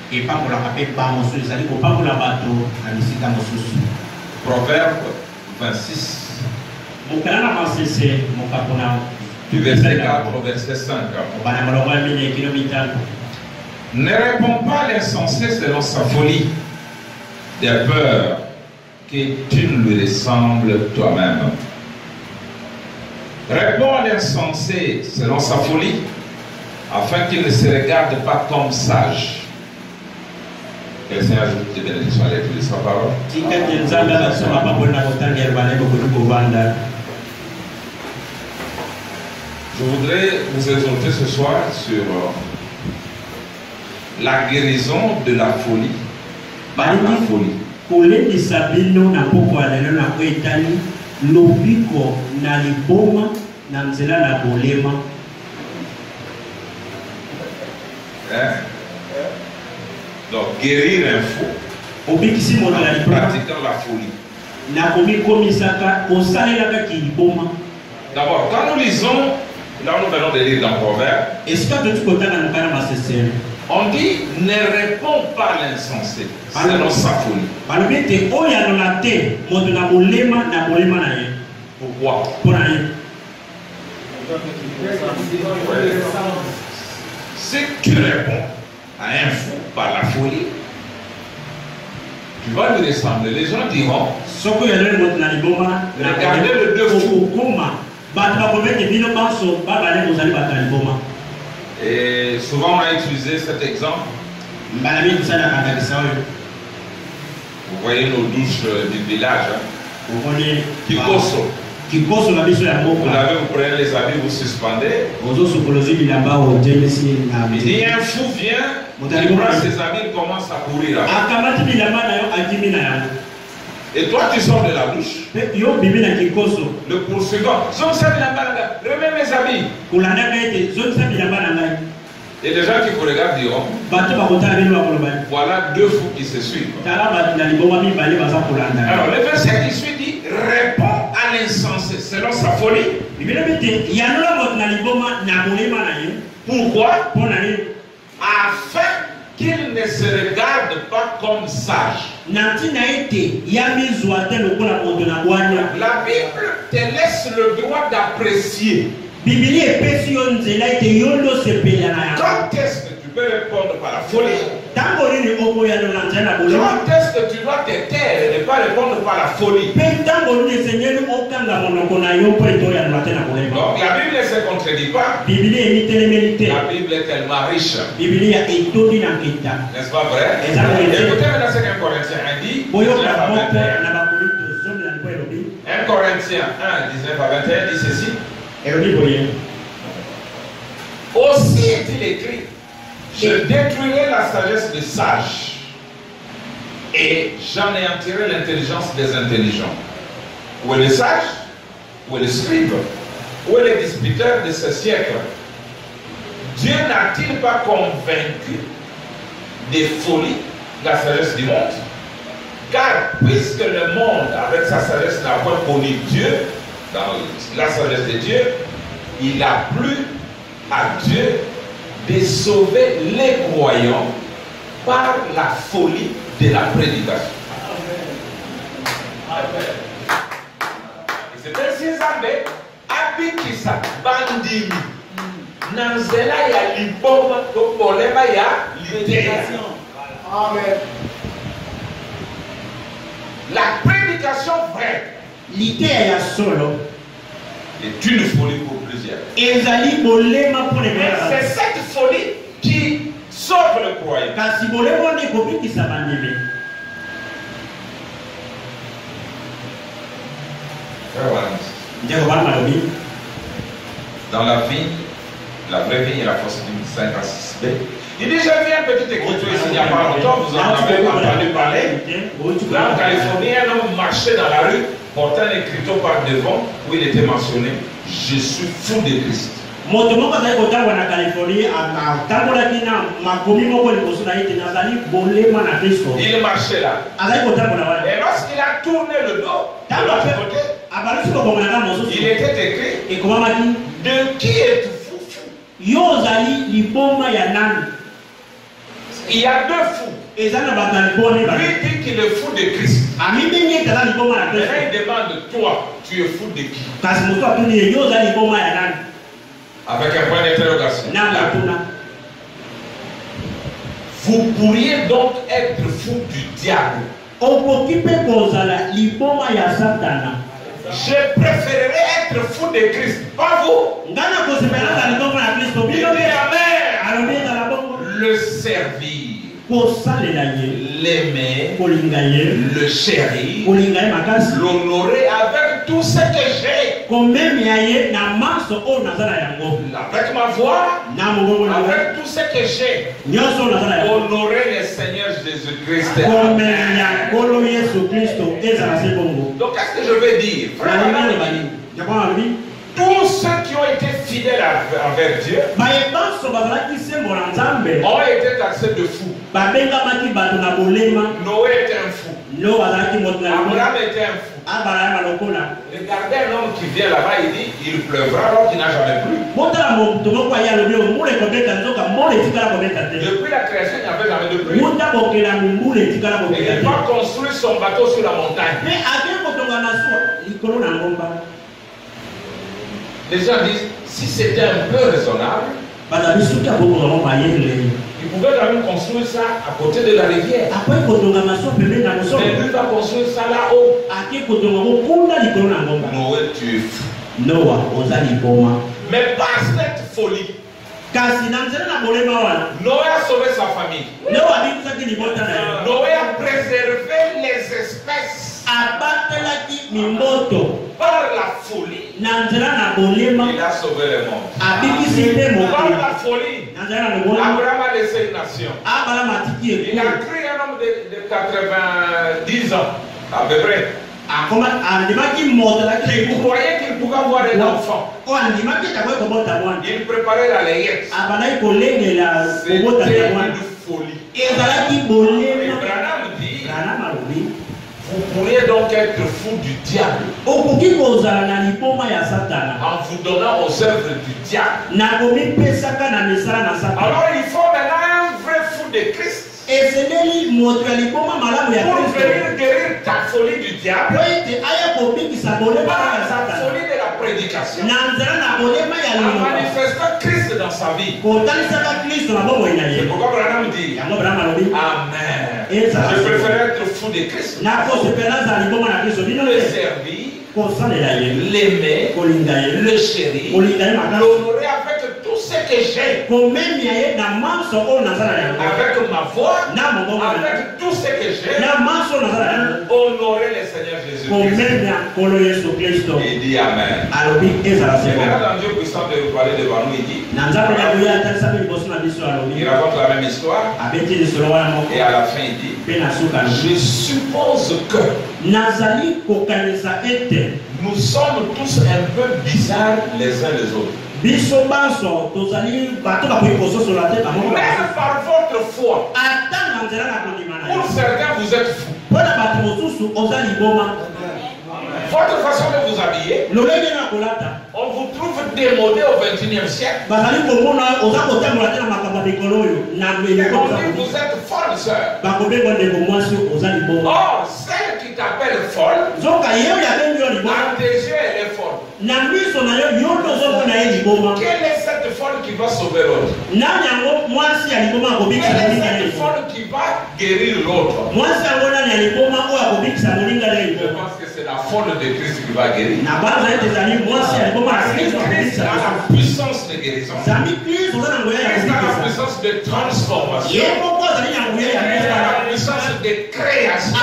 Et pas pour la paper par mon sou, c'est-à-dire pas pour la bateau, à l'ici dans mon sou. Proverbe 26. Mon canal a c'est mon capona. Du verset 4 au verset 5. Ne réponds pas à l'insensé selon sa folie, de peur que tu ne lui ressembles toi-même. Réponds à l'insensé selon sa folie, afin qu'il ne se regarde pas comme sage. Que le Seigneur ajoute des bénédictions à l'étude de sa parole. Je voudrais vous exhorter ce soir sur la guérison de la folie. Par la folie. Donc guérir un fou en pratiquant la folie. D'abord, quand nous lisons, là nous venons de lire dans Proverbe, on dit ne réponds pas à l'insensé selon sa folie. Pourquoi? Si tu réponds à un fou par la folie, tu vas lui ressembler. Les gens diront, regardez le deux fous. Et souvent on a utilisé cet exemple. Vous voyez nos douches du village. Kikoso. Vous l'avez, vous prenez les habits, vous suspendez. Il dit un fou vient, il prend ses habits, il commence à courir. Et toi tu sors de la douche. Le poursuivant, remets mes habits. Et les gens qui vous regardent diront, voilà deux fous qui se suivent. Alors le verset qui suit dit, réponds à l'insensé selon sa folie. Pourquoi? Afin qu'il ne se regarde pas comme sage. La Bible te laisse le droit d'apprécier. Quand est-ce que tu peux répondre par la folie? Quand est-ce que tu dois te taire et ne pas répondre par la folie? Donc la Bible ne se contredit pas. La Bible est tellement riche. N'est-ce pas vrai? Écoutez maintenant ce qu'un Corinthien a dit. 1 Corinthiens 1, 19 à 21 dit ceci. Aussi est-il écrit, je détruirai la sagesse des sages et j'anéantirai l'intelligence des intelligents. Où est le sage? Où est le scribe? Où est le disputeur de ce siècle? Dieu n'a-t-il pas convaincu des folies la sagesse du monde? Car puisque le monde avec sa sagesse n'a pas connu Dieu, dans la sagesse de Dieu, il a plu à Dieu de sauver les croyants par la folie de la prédication. C'est ainsi que Abikisa Bandimi Nanzela ya liboma to polema ya libération. Amen. La prédication vraie. L'idée est solo. Est une folie pour plusieurs. Et c'est cette folie qui sauve le croyant. Dans la vie, la vraie vie et la fausse vie, 5 à 6b. Il dit, j'ai vu un petit écriture ici il n'y a pas longtemps, vous en avez entendu parler. Là en Californie, un homme marchait dans la rue, portant un écriteau par devant, où il était mentionné, je suis fou de Christ. Il marchait là. Et lorsqu'il a tourné le dos, de l'autre côté, il était écrit, de qui es-tu fou? Il y a deux fous. Lui dit qu'il est fou de Christ. Maintenant il demande, toi, tu es fou de qui? Avec un point d'interrogation. Vous pourriez donc être fou du diable. Je préférerais être fou de Christ. Pas vous. Il dit Amen. Le servir, l'aimer, le chérir, l'honorer avec tout ce que j'ai. Avec ma voix, avec tout ce que j'ai. Honorer le Seigneur Jésus-Christ. Donc qu'est-ce que je veux dire? Tous ceux qui ont été fidèles envers Dieu ont été taxés de fous. Noé était un fou. Abraham était un fou. Regardez un homme qui vient là-bas, il dit il pleuvra alors qu'il n'a jamais plu. Depuis la création, il n'y avait jamais de pluie. Et il va construire son bateau sur la montagne. Les gens disent, si c'était un peu raisonnable, il pouvait quand même construire ça à côté de la rivière. Mais lui va construire ça là-haut. Noé, tu es fou. Mais par cette folie, Noé a sauvé sa famille. Noé a préservé les espèces. Par la folie, il a sauvé le monde. Par la folie, Abraham a laissé une nation. Il a créé un homme de 90 ans, à peu près. Il croyait qu'il pouvait avoir un enfant. Il préparait la layette. C'était une folie. Et Branham dit, vous pourriez donc être fou du diable en vous donnant aux œuvres du diable. Alors il faut maintenant un vrai fou de Christ pour venir guérir ta folie du diable par la folie de la prédication en manifestant Christ dans sa vie. C'est pourquoi Branham dit Amen. Je préfère être fou de Christ, le servir, l'aimer, le chérir, l'honorer avec tout ce que j'ai, avec ma voix, avec tout ce que j'ai, honorer le Seigneur Jésus-Christ. Il dit Amen. Et maintenant dans Dieu puissant de vous parler devant nous, il dit, il raconte la même histoire et à la fin il dit, je suppose que nous sommes tous un peu bizarres les uns les autres. Même par votre foi, pour certains vous êtes fous. Votre façon de vous habiller, on vous trouve démodé au XXIe siècle. Et on dit vous êtes folle, sœur. Or, celle qui t'appelle folle, à tes yeux, elle est folle. Quelle est cette folle qui va sauver l'autre? Quelle est cette folle qui va guérir l'autre? Je pense que c'est la folle de Christ qui va guérir. Christ a la puissance de guérison. Christ a la puissance de transformation. Christ a la puissance de création.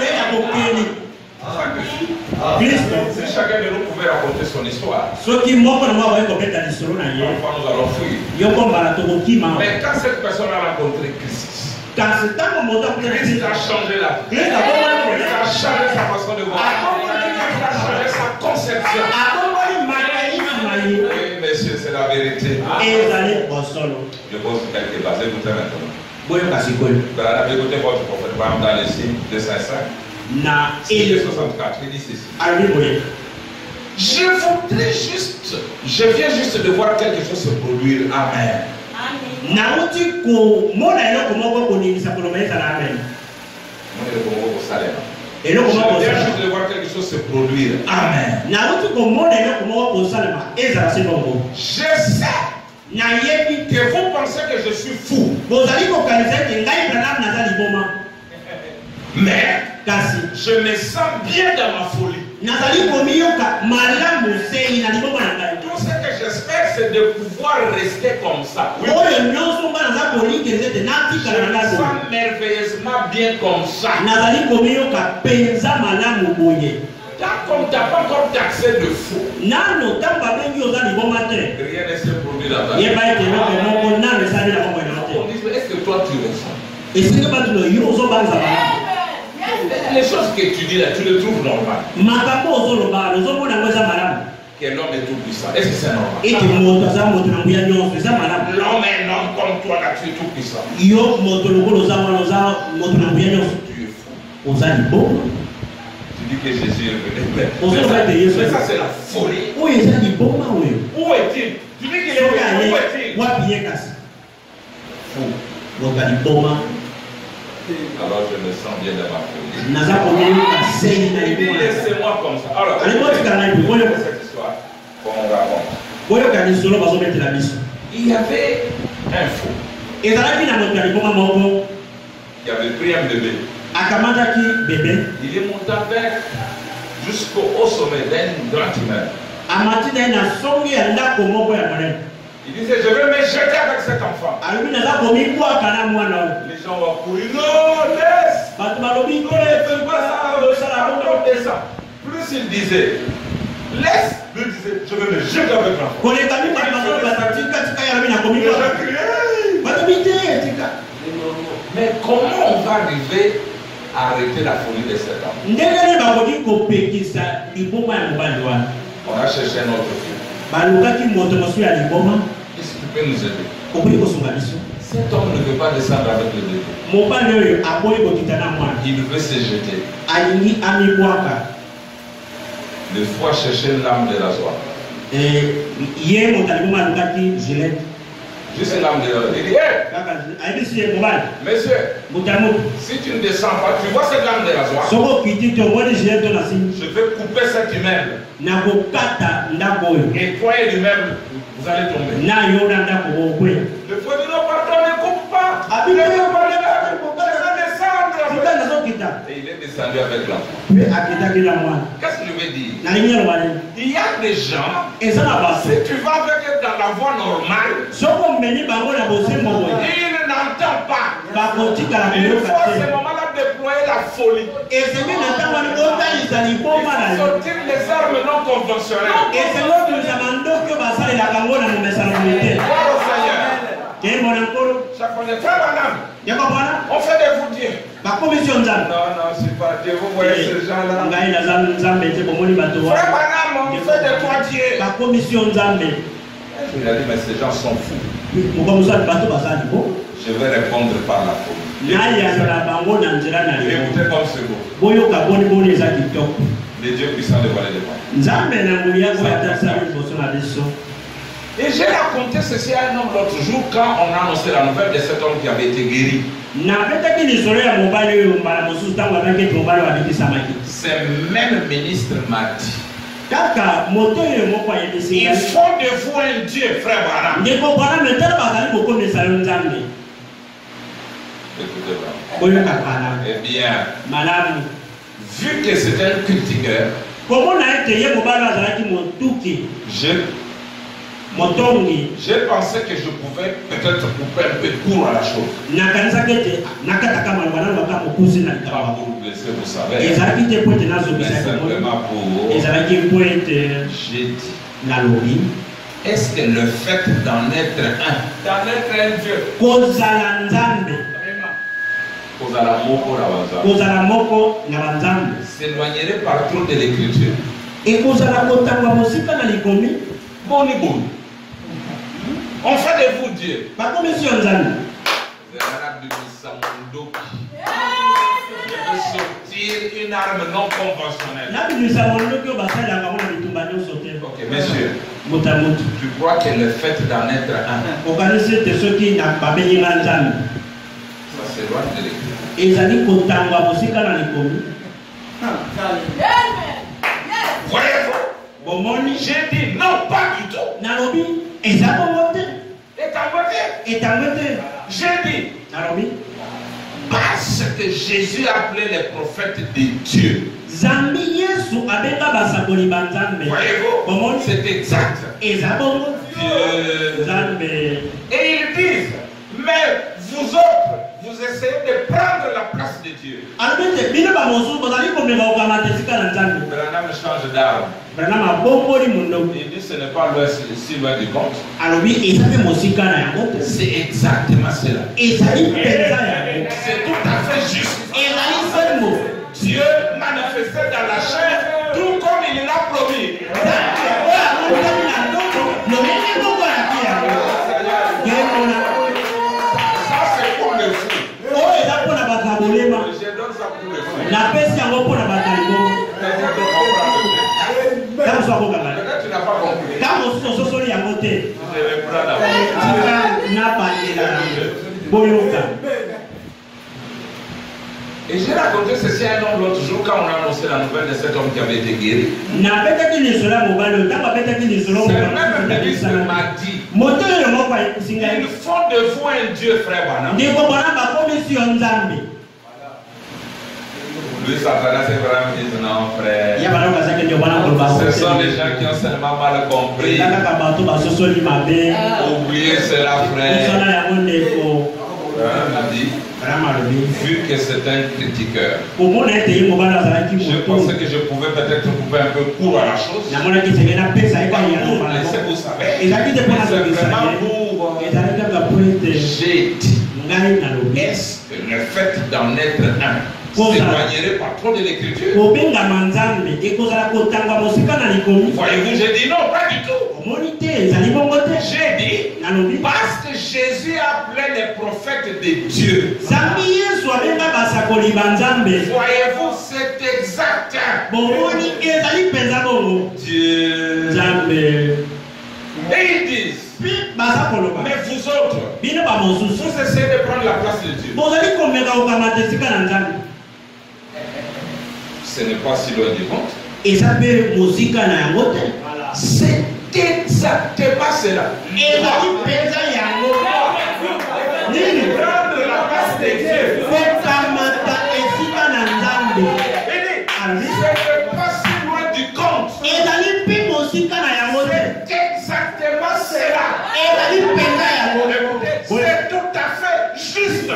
Si chacun de nous pouvait raconter son histoire, parfois nous allons fuir. Mais quand cette personne a rencontré Christ, Christ a changé la vie. Christ a changé sa façon de voir. Christ a changé sa conception. Oui, monsieur, c'est la vérité. Je pose quelques bases. Écoutez maintenant. Écoutez votre prophète dans les signes de Saint-Saint. Il dit ceci. Je viens juste de voir quelque chose se produire. Amen. nauti komona eloko moko koningisa koloma ezala amen. Je viens juste de voir quelque chose se produire. Amen. Nauti komona eloko moko kosalema ezala se bongo. Je sais que vous pensez que je suis fou. Mais je me sens bien dans ma folie. Tout ce que j'espère, c'est de pouvoir rester comme ça. Oui. Je me sens merveilleusement bien comme ça. Tant qu'on t'a pas encore taxé de fou, rien ne se produit là-bas. On dit, est-ce que toi tu ressens? Les choses que tu dis là, tu les trouves normales. Que l'homme est tout puissant. Est-ce que c'est normal? L'homme est un homme comme toi là, tu es tout puissant. Tu es fou. Tu dis que Jésus est venu. Mais ça c'est la folie. Où est-il? Tu dis qu'il est venu. Où est-il? Fou. Alors je me sens bien dans ma folie. Laissez-moi comme ça. Alors, cette histoire, on raconte. Il y avait un fou qui avait pris un bébé. Il est monté avec jusqu'au sommet d'un grand immeuble. Il disait, je vais me jeter avec cet enfant. Les gens vont courir, non, laisse. Plus il disait, laisse, lui disait, je vais me jeter avec l'enfant. Mais comment on va arriver à arrêter la folie de cet enfant? On a cherché un autre fils. Est-ce que tu peux nous aider? Cet homme ne veut pas descendre avec le bébé. Il veut se jeter. Le fou a cherché une lame de rasoir. Juste une lame de rasoir. Il dit, hey! Monsieur, si tu ne descends pas, tu vois cette lame de rasoir? Je vais couper cet immeuble. Et toi et l'immeuble, vous allez tomber. Le fou dit, non, pardon, ne coupe pas. Il va descendre. Et il est descendu avec l'enfant. Qu'est-ce qu'il veut dire? Il y a des gens, si tu vas avec eux dans la voie normale, il n'entend pas. Il faut à ce moment-là déployer la folie. Sortir les armes non conventionnelles. Gloire au Seigneur. Chaque fois, frère Madame, on fait des vous-dire. Non, non, c'est pas Dieu. Vous voyez ces gens-là. Frère Madame, on fait des toi-dieu. Je lui ai dit, mais ces gens sont fous. Je vais répondre par la folie. Écoutez comme c'est beau. Les dieux puissants de voler des morts. Et j'ai raconté ceci à un homme l'autre jour quand on a annoncé la nouvelle de cet homme qui avait été guéri. Ce même ministre m'a dit, il faut de vous un Dieu, frère Branham. Écoutez, eh bien, vu que c'est un critiqueur, j'ai pensé que je pouvais peut-être couper un peu court à la chose. Pas pour vous blesser, vous savez. Mais simplement pour j'ai dit, est-ce que le fait d'en être un Dieu, s'éloignerait par trop de l'écriture? On fait de vous Dieu. Sortir une arme non conventionnelle. Ok, messieurs, Tu crois que le fait d'en être un, ça s'éloigne de l'église. Voyez-vous? J'ai dit non, pas du tout. Et ta beauté. J'ai dit parce que Jésus appelait les prophètes de Dieu. Voyez-vous? C'est exact. Et ils disent, mais vous autres, vous essayez de prendre la place de Dieu. Branham change d'arme. Il dit ce n'est pas si loin du compte. C'est exactement cela. C'est tout à fait juste. Dieu manifestait dans la chair tout comme il l'a promis. Ça c'est pour le fou. Je donne ça pour le fou. Peut-être tu n'as pas compris. Je vais prendre et j'ai raconté ceci à un homme l'autre jour quand on a annoncé la nouvelle de cet homme qui avait été guéri. C'est même un ministre m'a dit, ils font de vous un Dieu, frère Branham. Lui, Satan, c'est vraiment dit non, frère. Ce sont les gens qui ont seulement mal compris. Oubliez cela, frère. M'a dit, vu que c'est un critiqueur, je pensais que je pouvais peut-être couper un peu court à la chose. Laissez-vous savoir. C'est vraiment pour. J'ai dit, est-ce que le fait d'en être un s'éloignerait pas trop de l'écriture? Voyez-vous, j'ai dit non, pas du tout. J'ai dit, parce que Jésus appelait les prophètes de Dieu. Voyez-vous, c'est exact. Dieu. Et ils disent, mais vous autres, vous essayez de prendre la place de Dieu. Ce n'est pas si loin du compte. C'est exactement cela. Prendre la place de Dieu. Ce n'est pas si loin du compte. C'est exactement cela. C'est tout à fait juste.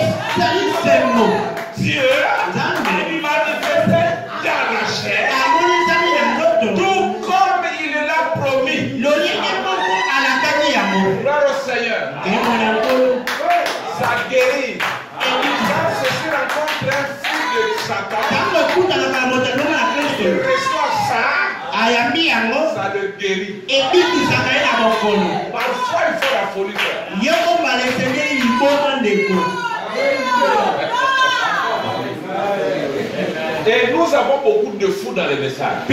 Dieu manifesté dans la chair, tout comme il l'a promis. Gloire au Seigneur. Ça guérit. Quand ceci rencontre un fils de Satan, il reçoit ça, ça le guérit. Parfois il faut la folie faire. Et nous avons beaucoup de fous dans les messages.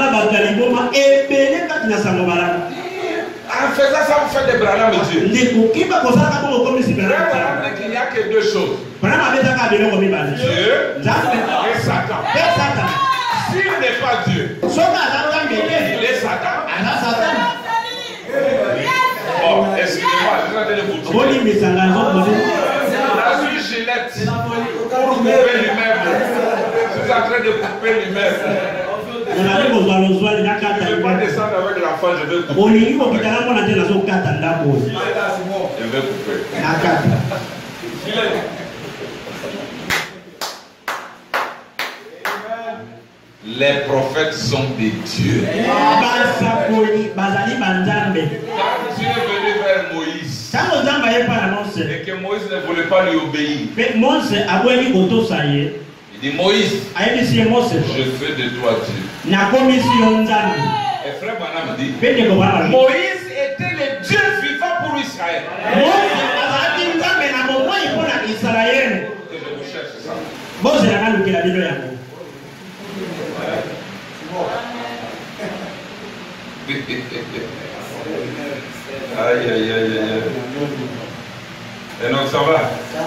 En faisant ça, vous faites des Branham de Dieu. Dieu. Branham dit qu'il n'y a que deux choses. Dieu et Satan. S'il n'est pas Dieu, il est Satan. Bon, excusez-moi, je suis en train de vous dire. La suis Gillette pour couper l'immeuble. Je suis en train de couper l'immeuble. Je ne vais pas descendre avec la fin, je vais couper. Je vais couper. Les prophètes sont des dieux. Quand Dieu est venu vers Moïse et que Moïse ne voulait pas lui obéir, il dit Moïse, je fais de toi Dieu. Et frère Branham dit Moïse était le Dieu vivant pour Israël. Que je vous cherche ça. Aïe, aïe, aïe, aïe. Et donc ça va?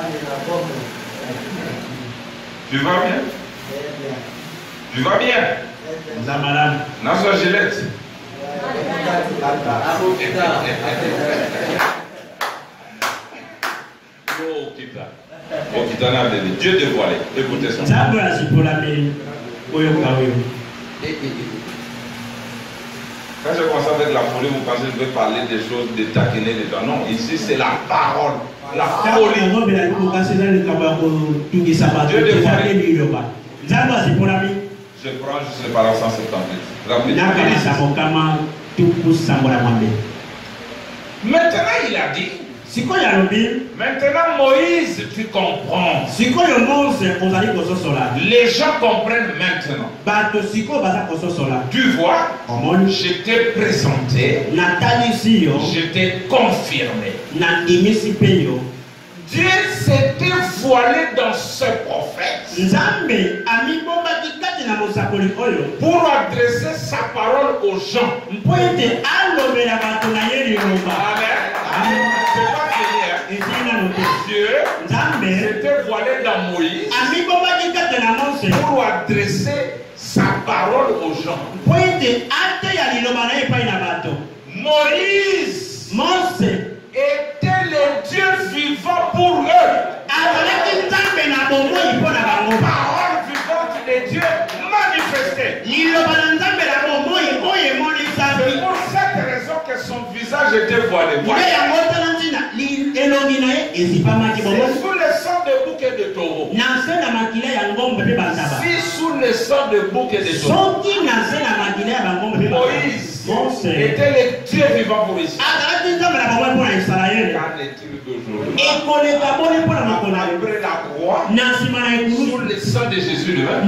Tu vas bien? Tu vas bien? Non, sois Gillette. Dieu dévoilé. Écoutez ça. Quand je commence avec la folie, vous pensez que je vais parler des choses, de taquiner les gens. Non, ici c'est la parole. La folie. Dieu dévoilé. Je prends juste le parole 178. Rapidement. Maintenant, il a dit. Maintenant, Moïse, tu comprends. Les gens comprennent maintenant. Tu vois, je t'ai présenté, je t'ai confirmé. Dieu s'était voilé dans ce prophète pour adresser sa parole aux gens. Amen. Dieu s'était voilé dans Moïse pour adresser sa parole aux gens. Moïse était le Dieu vivant pour eux. Parole vivante de Dieu manifestée. C'est pour cette raison que son visage était voilé. C'est sous le sang de bouc et de taureau. Si sous le sang de bouc et de taureau, Moïse était le Dieu vivant pour Israël. Qu'en est-il d'aujourd'hui? Après la croix, sous le sang de Jésus lui-même.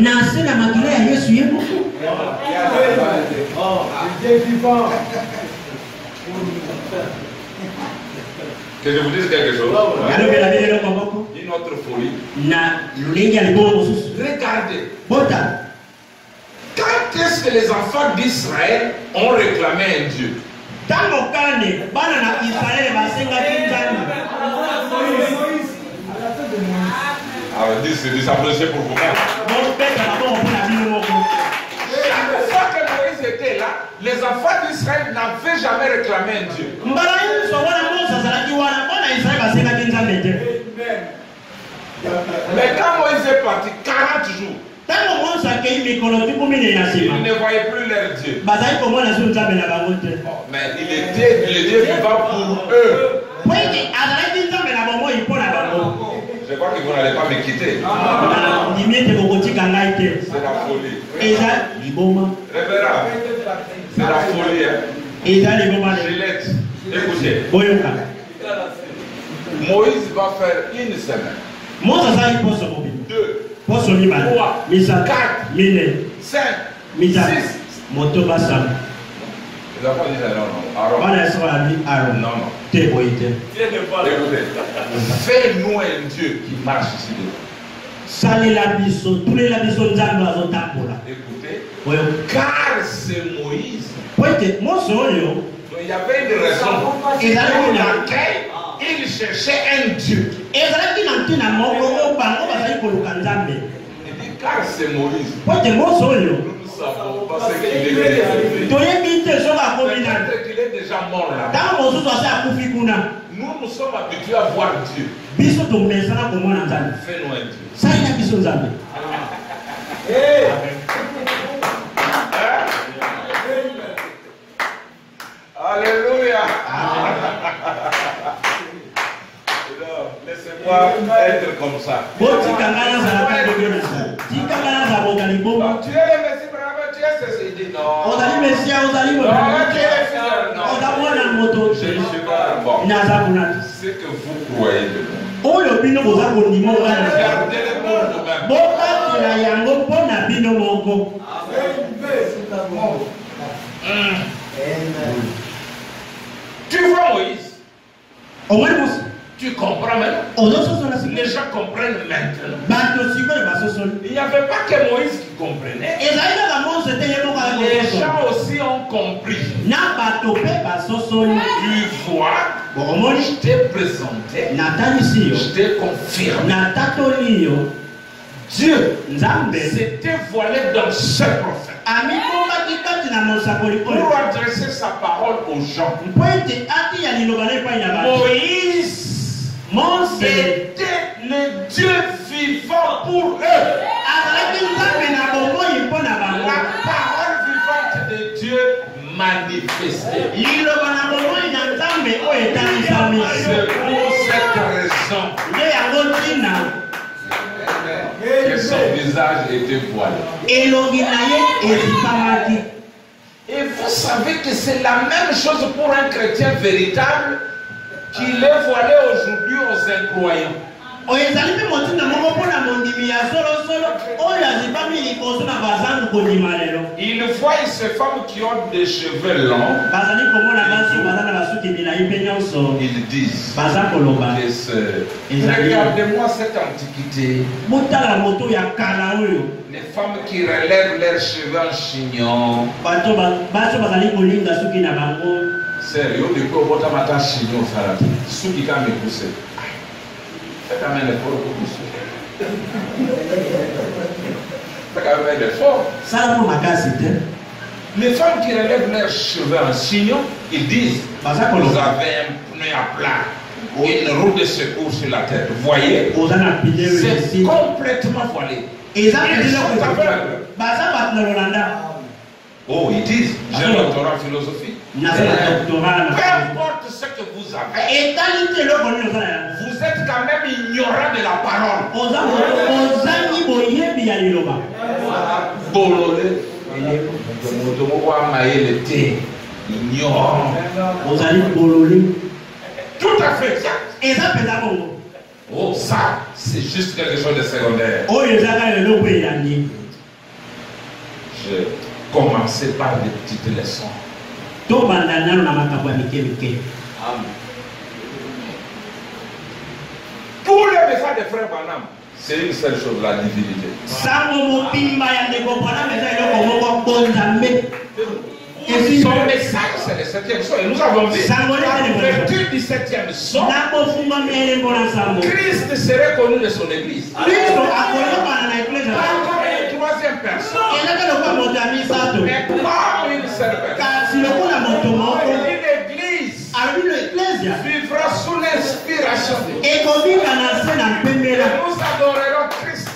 Que je vous dise quelque chose. Une autre folie. Regardez. Quand est-ce que les enfants d'Israël ont réclamé un Dieu? C'est désapprécié pour vous. Chaque fois que Moïse était là, les enfants d'Israël n'avaient jamais réclamé un Dieu. Mais quand Moïse est parti, 40 jours, ils ne voyaient plus leur Dieu. Mais il était le Dieu vivant pour eux. Je crois que vous n'allez pas me quitter. C'est la folie. Révérend, c'est la folie. Gillette, écoutez. Moïse va faire une semaine. 2, 3, 4, 5, 6. Les enfants disent non. Écoutez, fais-nous un Dieu qui marche ici devant. Écoutez, car c'est Moïse. Il y avait une raison pour laquelle il cherchait un Dieu. Il dit car c'est Moïse. Nous savons parce qu'il est déjà mort là. Nous sommes habitués à voir Dieu. Fais-nous un Dieu. Alléluia. Laissez-moi être comme ça. Tu es le Messie, tu es ceci. Il dit non. Je ne suis pas bon. Ce que vous croyez de moi. Regardez le monde vous-même. Tu vois Moïse. Tu Tu comprends maintenant? Les gens comprennent maintenant. Il n'y avait pas que Moïse qui comprenait. Les gens aussi ont compris. Tu vois, je t'ai présenté, je t'ai confirmé. Dieu s'était voilé dans ce prophète pour adresser sa parole aux gens. Moïse était le Dieu vivant pour eux. La parole vivante de Dieu manifestée. C'est pour cette raison que son visage était voilé. Et vous savez que c'est la même chose pour un chrétien véritable qu'il est voilé aujourd'hui aux incroyants. Il voit ces femmes qui ont des cheveux longs. Ils disent regardez-moi cette antiquité. Les femmes qui relèvent leurs cheveux en chignon. Sérieux, du coup, votre matin chignon, ça ceux qui quand me pousser. Faites quand même l'effort pour pousser. Faites quand même l'effort. Les femmes qui relèvent leurs cheveux en chignon, ils disent vous avez un pneu à plat et une roue de secours sur la tête. Vous voyez, c'est complètement voilé. Ils sont aveugles. Oh, ils disent j'ai un doctorat en philosophie. Peu importe ce que vous avez, vous êtes quand même ignorant de la parole. Bololé, ignorant. Tout à fait exact. Oh, ça, c'est juste quelque chose de secondaire. Je commençais par des petites leçons. Tous les messages de frère Branham, c'est une seule chose, la divinité. Son message, c'est le 7e son. Et nous avons vu l'ouverture du 7e son. Christ serait connu de son église. Pas comme une troisième personne, mais comme une seule personne. L'église vivra sous l'inspiration de Dieu. Nous adorerons Christ.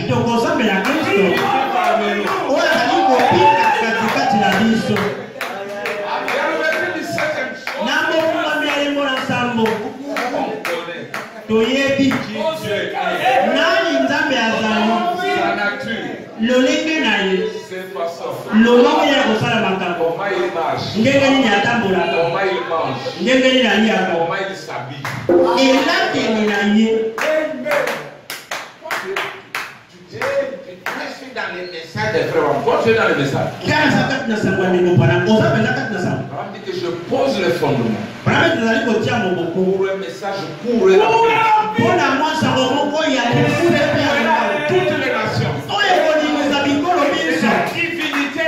Dans les messages des frères, continue dans les messages. On dit que je pose le fondement pour un message pour toutes les nations. La divinité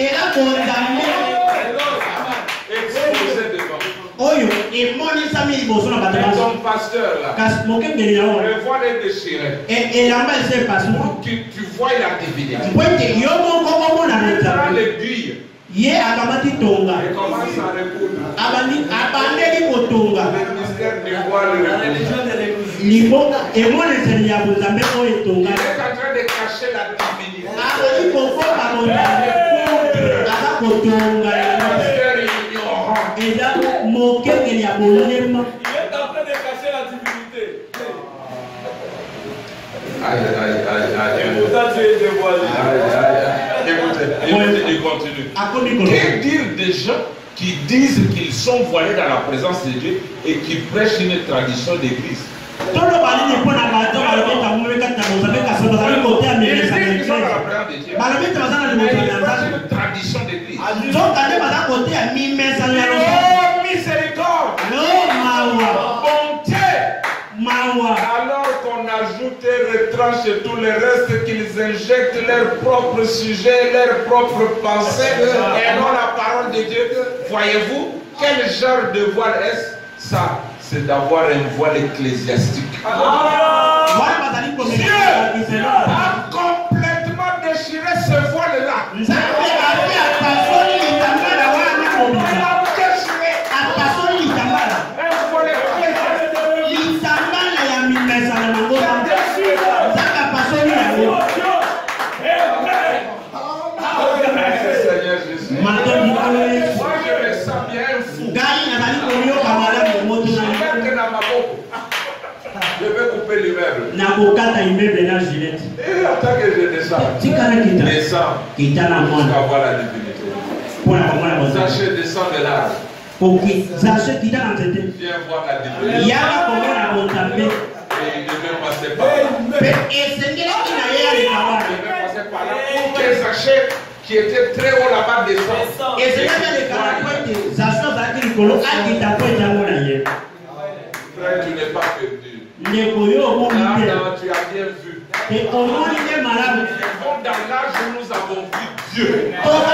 exposée devant. Ton pasteur là, le voile est déchiré. Pour que tu vois la divinité. Tu prends l'aiguille. Et commence à recoudre. Le mystère du voile. Il est en train de cacher la divinité. Le mystère ignorant. Il est en train de cacher la divinité. Écoutez, il continue. Que dire des gens qui disent qu'ils sont voilés dans la présence de Dieu et qui prêchent une tradition d'église? Ils disent qu'ils sont dans la présence de Dieu. Mais ils prêchent une tradition d'église. Oh, miséricorde! Bonté! tranches et tout le reste, qu'ils injectent leur propre sujet, leur propre pensée, et non la parole de Dieu. Voyez-vous, quel genre de voile est-ce? Ça, c'est d'avoir un voile ecclésiastique. Dieu a complètement déchiré ce voile-là. Il a déchiré un voile Seigneur Jésus. Moi, je me sens bien fou. Je vais couper l'immeuble. Et attends que je descends. Descends. Jusqu'à voir la divinité. Sachez, descends de l'arbre. Viens voir la divinité. Et il devait passer par là. Il devait passer par là pour que Zachée, qui était très haut là-bas, descende. Frère, tu n'es pas perdu. Là, tu as bien vu. Dans l'âge où nous avons vu Dieu.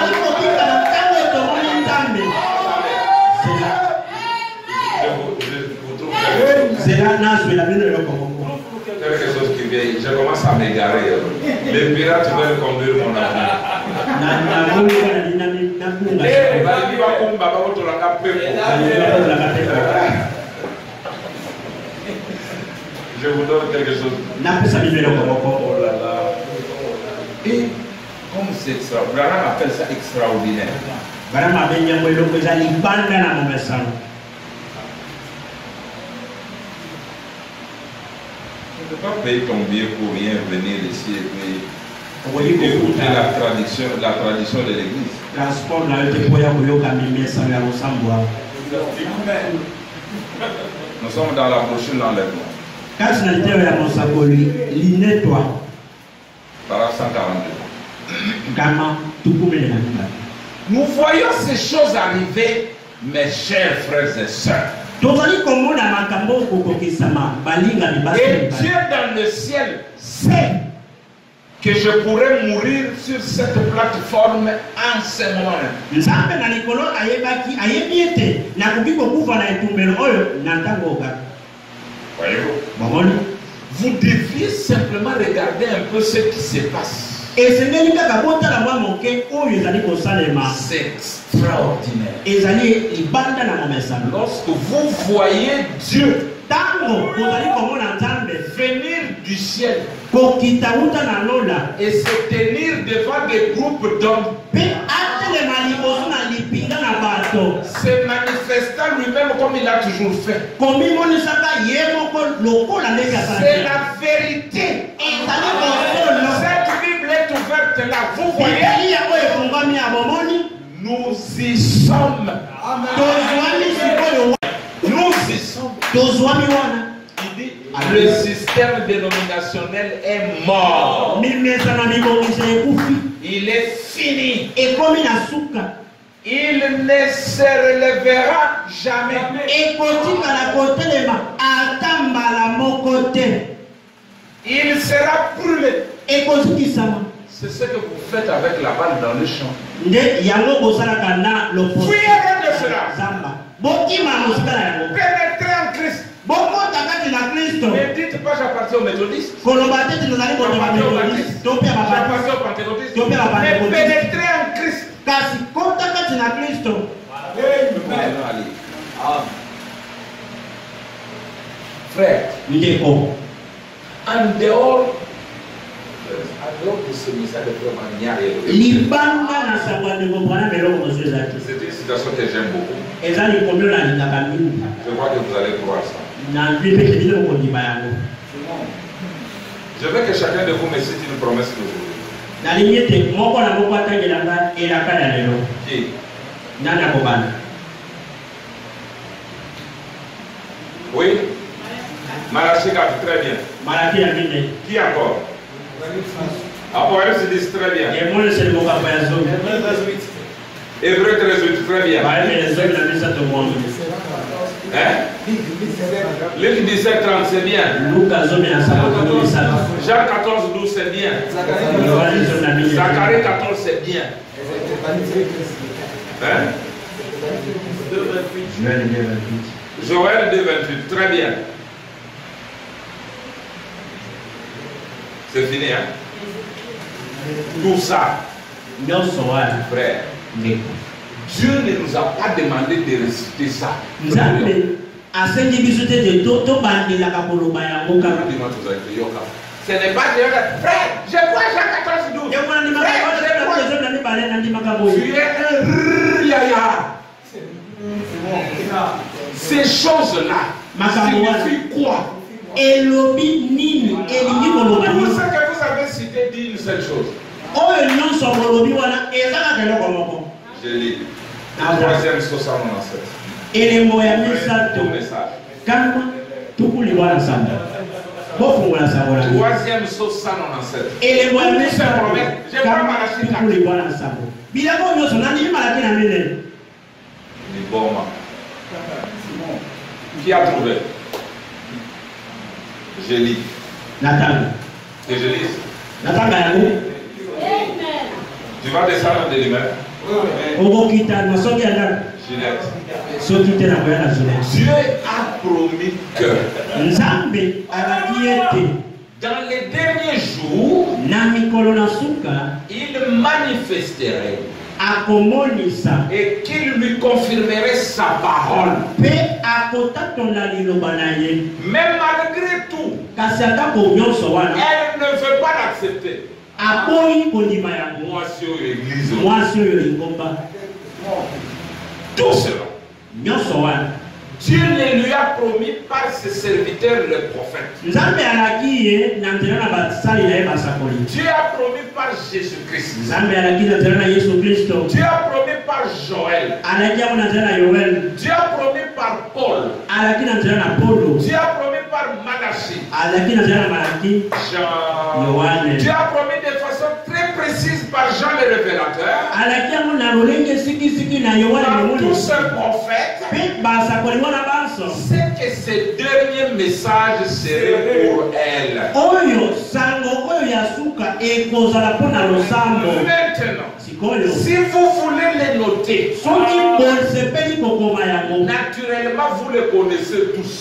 Quelque chose qui vient, je commence à m'égarer. Les pirates veulent conduire mon avenir. Je vous donne quelque chose. Oh là là. Et comme c'est extraordinaire, Branham appelle ça extraordinaire. Tu ne peux pas payer ton billet pour rien venir ici et puis écouter la tradition de l'église. Nous sommes dans la brochure d'enlèvement. Paragraphe 142. Nous voyons ces choses arriver, mes chers frères et sœurs. Et Dieu dans le ciel sait que je pourrais mourir sur cette plateforme en ce moment. Voyez-vous? Vous deviez simplement regarder un peu ce qui se passe. C'est extraordinaire. Lorsque vous voyez Dieu venir du ciel et se tenir devant des groupes d'hommes, se manifestant lui-même comme il a toujours fait. C'est la vérité. Cette Bible est ouverte là. Vous voyez, nous y sommes. Nous y sommes. Il dit, le système dénominationnel est mort. Il est fini. Il ne se relèvera jamais. Il sera brûlé. C'est ce que vous faites avec la balle dans le champ. Fuyez de cela. Pénétrez en Christ. Ne dites pas j'appartiens aux méthodistes. J'appartiens aux pentecôtistes. Mais pénétrez en Christ. Frère, en dehors de ce message de Frère Mania, c'est une citation que j'aime beaucoup. Je crois que vous allez croire ça. Je veux que chacun de vous me cite une promesse d'aujourd'hui. Qui? Oui. Malachie 4, très bien. Qui encore? Apocalypse 10, très bien. Hébreu 13, très bien. Hein? Luc 17, 30, c'est bien. Jean 14, 12, c'est bien. Zacharie 14, c'est bien. Hein? Joël 2, 28, très bien. C'est fini, hein? Tout ça, frère, Dieu ne nous a pas demandé de réciter ça. Ce n'est pas Dieu, frère, je vois Jean 14, 12. Tu es un yaya. Ces choses-là signifient quoi? Tout ce que vous avez cité dit une seule chose. Je lis. Troisième 697. Troisième 697. J'ai pas Malachie 4. Qui a trouvé? Je lis. Nathan. Que je lis. Nathan. Tu vas descendre de l'humain. Ginette. Dieu a promis que dans les derniers jours, il manifesterait et qu'il lui confirmerait sa parole. Mais malgré tout, elle ne veut pas l'accepter. Tout cela, Dieu ne lui a promis par ses serviteurs le prophète. Dieu a promis par Jésus-Christ. Dieu a promis par Joël. Dieu a promis par Paul. Dieu a promis par Malachie. Jean. Dieu a promis de façon très précise par Jean le révélateur. Tous ces prophètes, c'est que ces derniers messages seraient pour elle. Maintenant, si vous voulez les noter, naturellement vous les connaissez tous.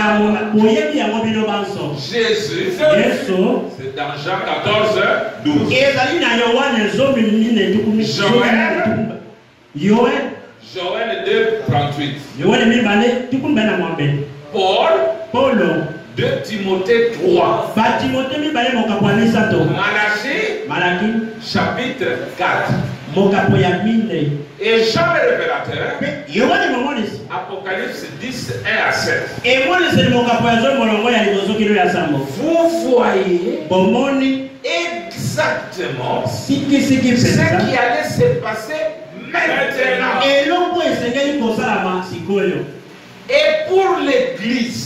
Jésus, c'est dans Jean 14, 12. Joël 2, 38. Paul 2 Timothée 3. Malachie chapitre 4. Et Jean le révélateur, Apocalypse 10, 1 à 7. Vous voyez exactement ce qui allait se passer maintenant. Et pour l'église,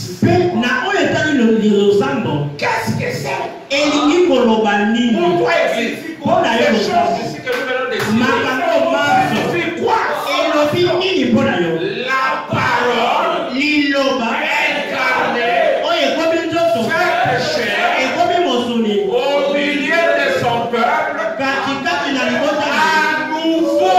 qu'est-ce que c'est? Pourquoi église? Les choses ici que nous venons de dire, signifie quoi? La parole incarnée, fait péché au milieu de son peuple, à nouveau.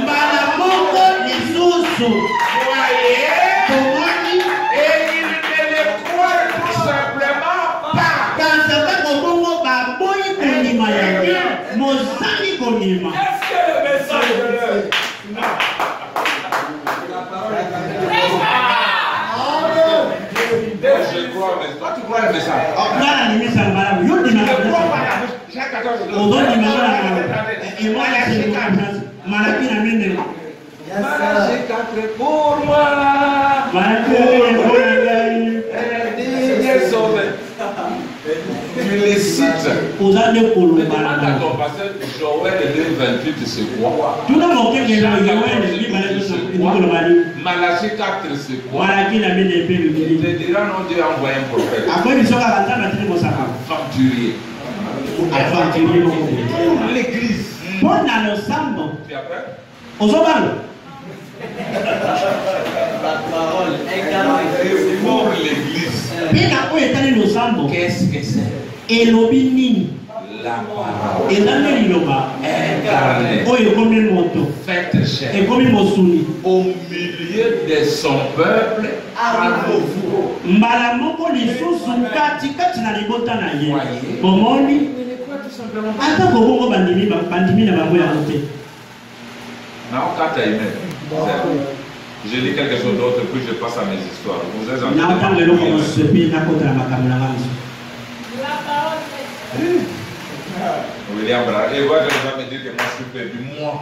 Voyez, et il ne le croit tout simplement pas. Est-ce que le message de je crois, mais toi tu crois le message. Malachie 4 pour moi. Tu les cites. Demande à ton pasteur Joël 2, 28, c'est quoi? Malachie 4, c'est quoi? Il te dira non, Dieu a envoyé un prophète. Aventurier. Pour l'église. Tu es prêt? Ozobalo. Pour l'église. Qu'est-ce que c'est? Elobini. La parole. Incarnée. Faites chair. Au milieu de son peuple, à nouveau. Malamoko lisusu kati na libota na ye. Bomoni. Ata kobongo bandimi na bango ya mote. Non, quand tu as aimé. Je dis quelque chose d'autre, puis je passe à mes histoires. Vous êtes en train de William Brad, et voilà, je vais me dire que moi je suis perdu. Moi.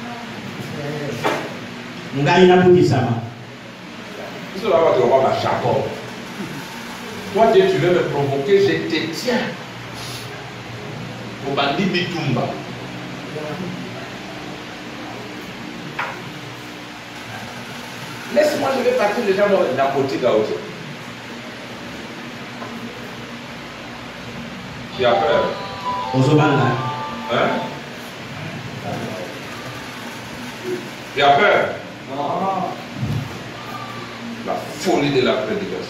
Toi, Dieu, tu veux me provoquer, je te tiens. Au bandit Bitumba. Laisse-moi, je vais partir déjà dans la politique à autre. Tu as peur? Hein? Tu as peur? La folie de la prédication.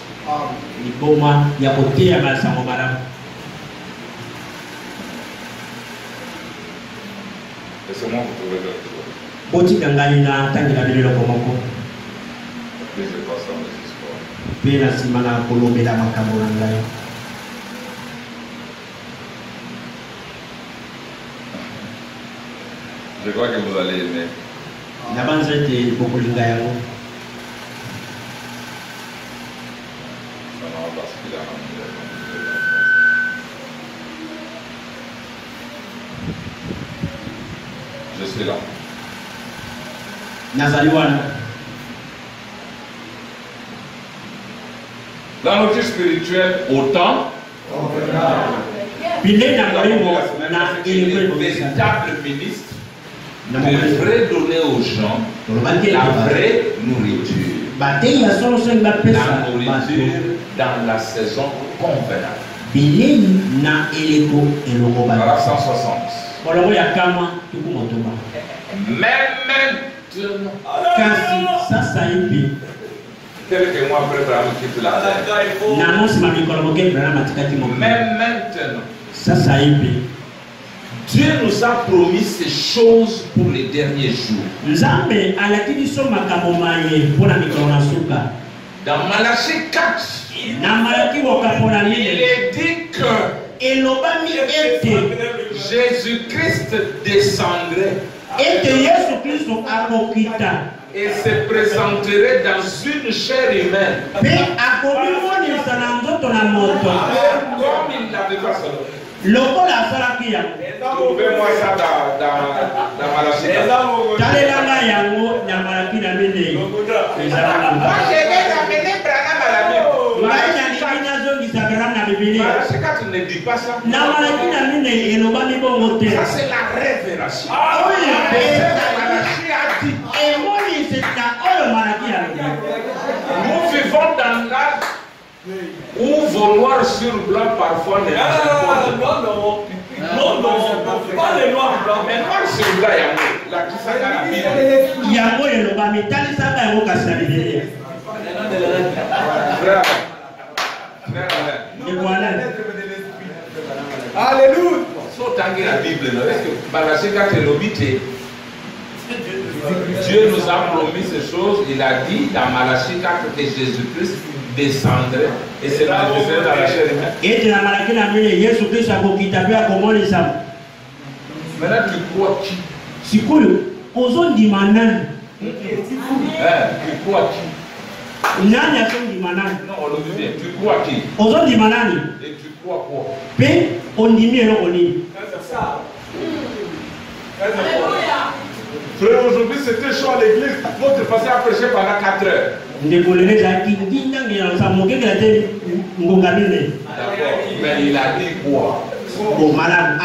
Laissez-moi vous trouver quelque chose. Puis je passe à mes histoires. Je crois que vous allez aimer. Ça va basculer en Je suis là. Dans notre vie spirituelle, autant. Le véritable ministre devrait donner aux gens la vraie nourriture. La nourriture dans la saison convenable. Paragraphe 160. Même maintenant. Tel que moi, après Abraham quitte la terre. Même maintenant. Dieu nous a promis ces choses pour les derniers jours. Dans Malachie 4, il est dit que Jésus-Christ descendrait et se présenterait dans une chair humaine. Comme il l'avait fait seulement. Trouvez-moi ça dans Malachie. Moi, je vais amener Branham à la Bible. Malachie 4 ne dit pas ça. Ça, c'est la révélation. Malachie a dit. Nous vivons dans l'âge où vouloir sur blanc parfois n'est pas. Non, pas les noirs blancs, mais noir sur blanc, la qui ça dans la Bible. Alléluia. So tangi la Bible, non? Est-ce que Malachie 4 est l'obité? Dieu nous a promis ces choses. Il a dit dans Malachie 4 que Jésus-Christ descendrait et se manifesterait dans la chair humaine. Maintenant, tu crois qui? Tu crois qui? Non, on le dit bien. Tu crois qui? Et tu crois quoi? Frère, aujourd'hui c'était chaud à l'église. Votre pasteur a prêché pendant 4 heures. D'accord. Mais il a dit quoi? Vous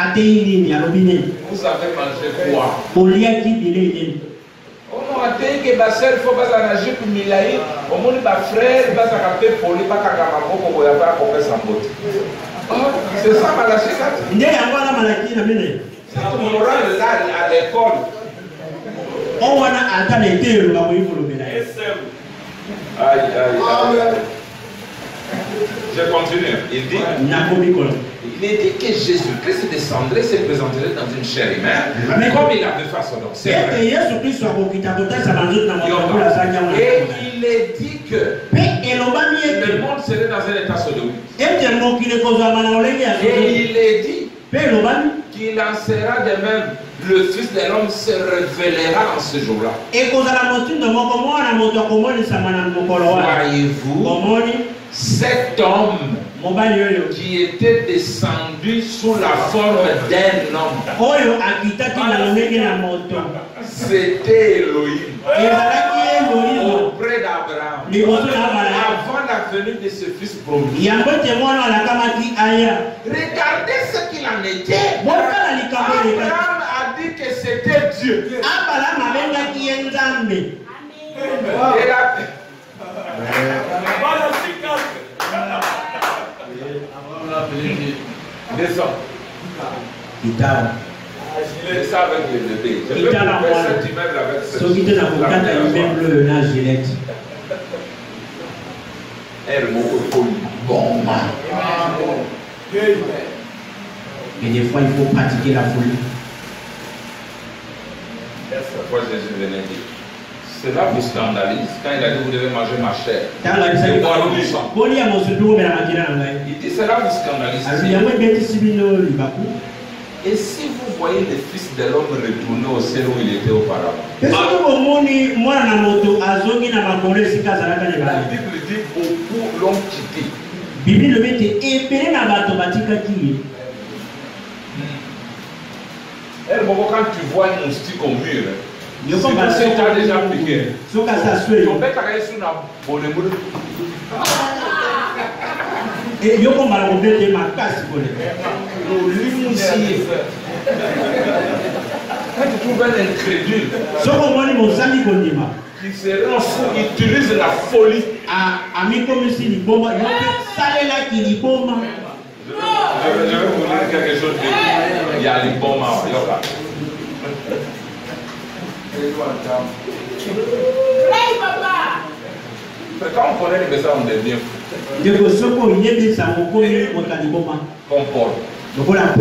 avez mangé quoi? Oh non, attendez que ma soeur faut pas nager pour Milaï. Au moins, ma frère va s'accaper pour lui, pas qu'à Kamako pour y avoir pour faire sa botte. C'est ça, Malachie 4. C'est mon oral là à l'école. Je continue. Il dit que Jésus-Christ descendrait, se présenterait dans une chair humaine, mais comme il avait fait à son nom. C'est vrai. Et il est dit que le monde serait dans un état sodomie. Et il est dit qu'il en sera de même. Le Fils de l'homme se révélera en ce jour-là. Voyez-vous, cet homme qui était descendu sous la forme d'un homme, c'était Elohim auprès d'Abraham, avant la venue de ce fils promis. Regardez ce qu'il en était. Abraham a dit que c'était Dieu. Descends. C'est ça avec les bébés. Je peux couper cet immeuble avec ce Et des fois, il faut pratiquer la folie. Pourquoi Jésus venait dire? Cela vous scandalise quand il a dit vous devez manger ma chair. Il dit cela vous scandalise. Et si vous voyez le Fils de l'homme retourner au ciel où il était auparavant, la Bible dit beaucoup l'ont quitté. Quand tu vois un moustique au mur, c'est comme si tu as déjà piqué. Tu peux travailler sur la bonne boule. Et yo comme la robette de ma casse pour les quand tu trouves un incrédule qui serait un fou, il utilise la folie. Je vais vous dire quelque chose de il y a les bons morts. Quand on connaît les messages, on devient fou. Comme Paul. Dans Acte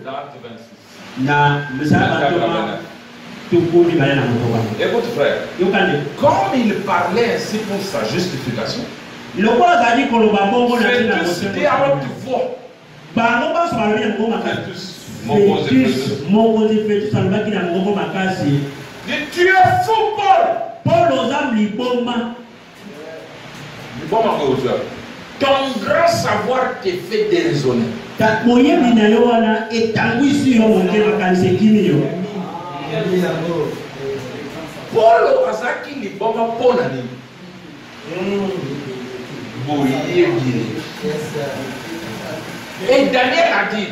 26. Écoute frère, comme il parlait ainsi pour sa justification, fais tout ce qui est à haute voix. Tu es fou, Paul. Ton grand savoir te fait déraisonner. Paul azaki liboma pona ni. Et Daniel a dit.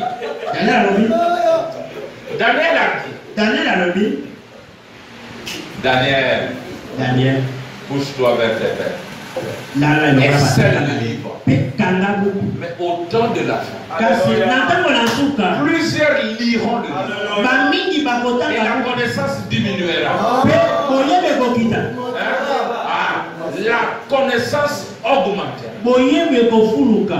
Daniel, pousse-toi vers tes pères. Et c'est le livre. Mais au temps de la fin, plusieurs liront le livre. Et la connaissance diminuera. La connaissance augmentera.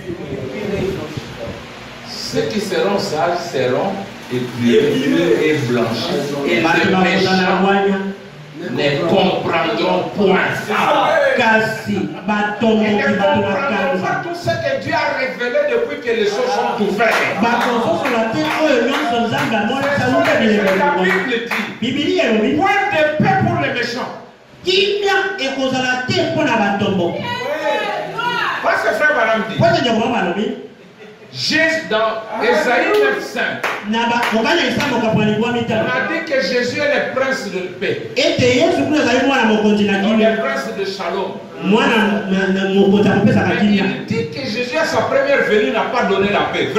Ceux qui seront sages seront épurés et blanchis. Et les méchants ne comprendront point. Ils ne comprendront pas tout ce que Dieu a révélé depuis que les choses sont ouvertes. La Bible dit point de paix pour les méchants. Parce que frère Madame dit dans Esaïe 9:5, on a dit que Jésus est le prince de paix. Le prince de Shalom. Mais il dit que Jésus à sa première venue n'a pas donné la paix.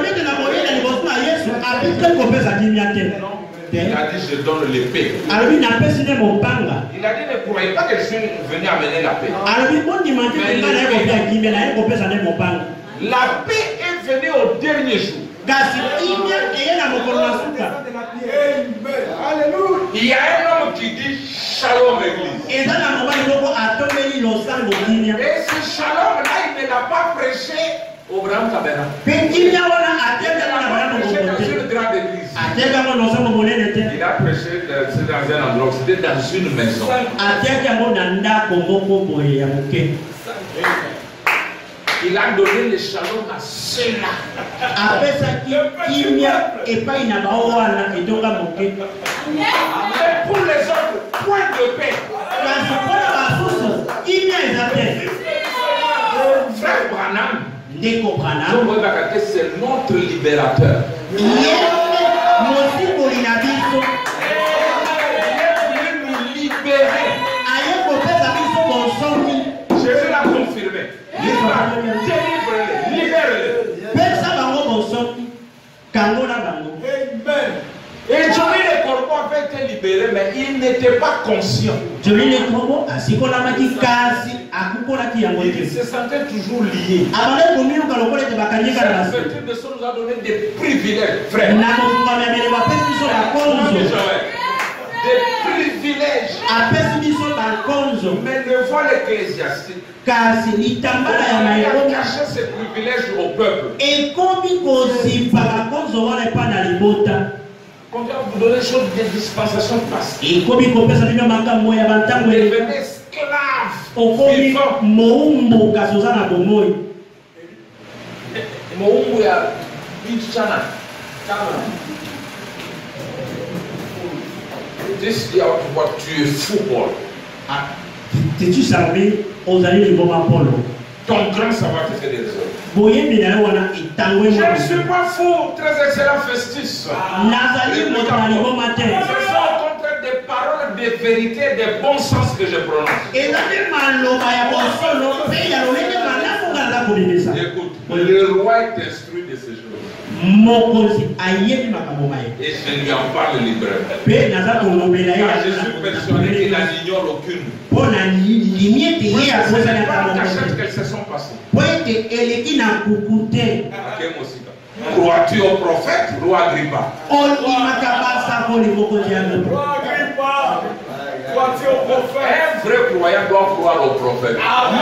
Il a dit je donne l'épée. Il a dit ne croyez pas que je suis venu amener la paix. La paix est venue au dernier jour. Il y a un homme qui dit Shalom Église. Et ce Shalom-là, il ne l'a pas prêché au Grand Tabernacle. Il a prêché dans une grande église. Il a prêché dans un endroit, c'était dans une maison. Il a donné le shalom à ceux-là. Mais pour les autres, point de paix. Frère Branham, c'est notre libérateur. Il est venu nous libérer. Jésus l'a confirmé. Délivre-les, libère-les. Et Johnny le Corbeau avait été libéré, mais il n'était pas conscient. Il se sentait toujours lié. Cette petite personne nous a donné des privilèges, frère. Des privilèges. Mais le voile ecclésiastique a caché ces privilèges au peuple. Quand on vous donne des choses de dispensation passée, devenez esclaves vivants. This year, what tu es football. T'es-tu servi aux années du moment Polo? Ton grand savoir te fait des raisons. Je ne suis pas fou, très excellent festis. Ce sont au contraire des paroles de vérité, de bon sens que je prononce. Écoute, le roi est instruit de ces choses. Et je lui en parle librement. Car je suis persuadé qu'il n'en ignore aucune. Ce n'est pas en cachette qu'elles se sont passées. Crois-tu au prophète, roi Agrippa? Crois-tu au prophète? Un vrai croyant doit croire au prophète.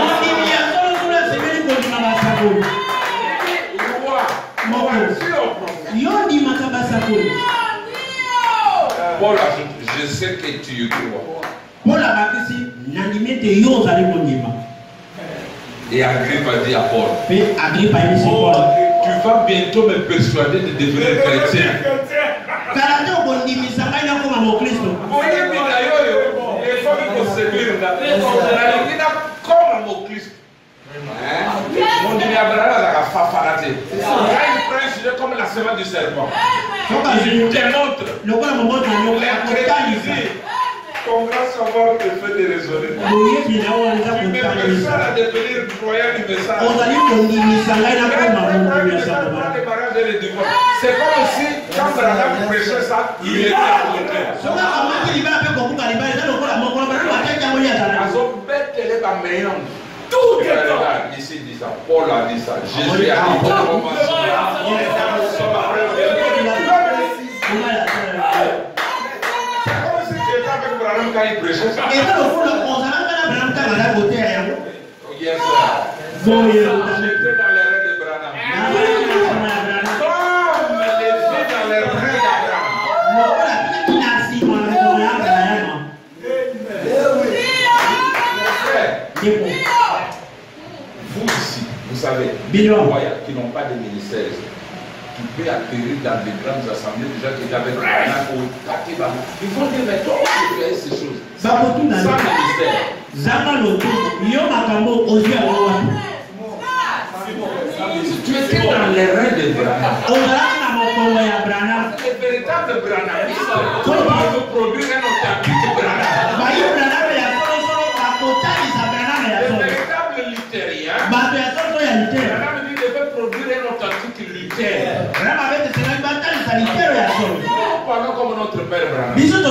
Paul ajoute, je sais que tu y crois. Et Agrippa dit à Paul, tu vas bientôt me persuader de devenir chrétien. Mon Dieu, comme la semence du serpent. Il démontre ton grand savoir te fait de raisonner. Tu me persuades à devenir croyant du message. C'est comme si quand Branham prêchait ça, il était à côté. Tout est là. Ici dit ça, Paul a dit ça, Jésus a dit ça. C'est comme si tu étais avec Branham quand il prêchait ça. Yes, sir. J'étais dans les rêves de Branham. Comme les filles dans les rêves d'Abraham. Vous ici, vous savez, les croyants qui n'ont pas de ministère, tu peux acquérir dans des grandes assemblées déjà qui avec Branham ou Katiba. Ils vont dire, mais toi, tu fais ces choses. Sans ministère. Tu étais dans les reins de Branham. Les véritables Branhamistes peuvent produire un authentique Branham. Les véritables luthériens, Branham dit qu'il devait produire un authentique Luther. Parlons comme notre père Branham.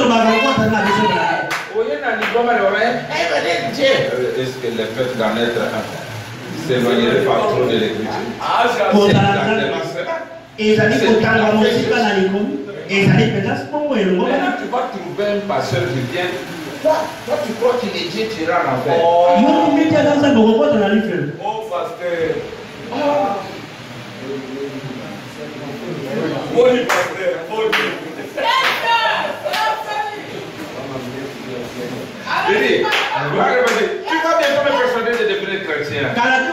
Est-ce que le fait d'en être un s'éloignerait pas trop de l'écriture? C'est exactement cela. ezali kotanga mosika na likomi ezali peza bongo elongo. Maintenant, tu vas trouver un pasteur qui vient. Toi, tu crois qu'il est Dieu, tu iras en enfer. Yo miti akanza bokokota na lifelo. Oh, pasteur. Oui, pasteur. Tu vas bientôt me persuader de devenir chrétien.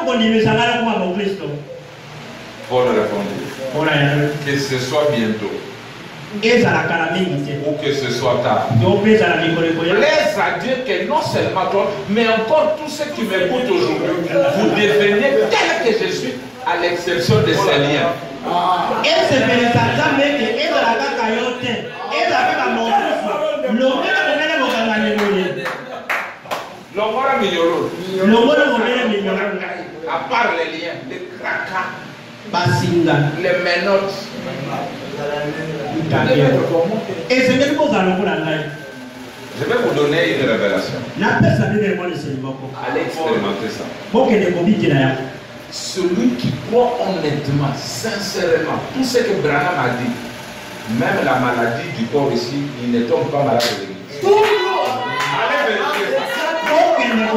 Paul répondit que ce soit bientôt ou que ce soit tard. Plaise à Dieu que non seulement toi, mais encore tous ceux qui m'écoutent aujourd'hui, vous devenez tel que je suis, à l'exception de ces liens. L'homora mignolo. À part les liens, les cracas, les menottes. Et c'est quelque chose à Je vais vous donner une révélation. Allez expérimenter ça. Celui qui croit honnêtement, sincèrement, tout ce que Branham a dit, même la maladie du corps ici, il ne tombe pas malade de l'église. Allez vérifier ça. Même la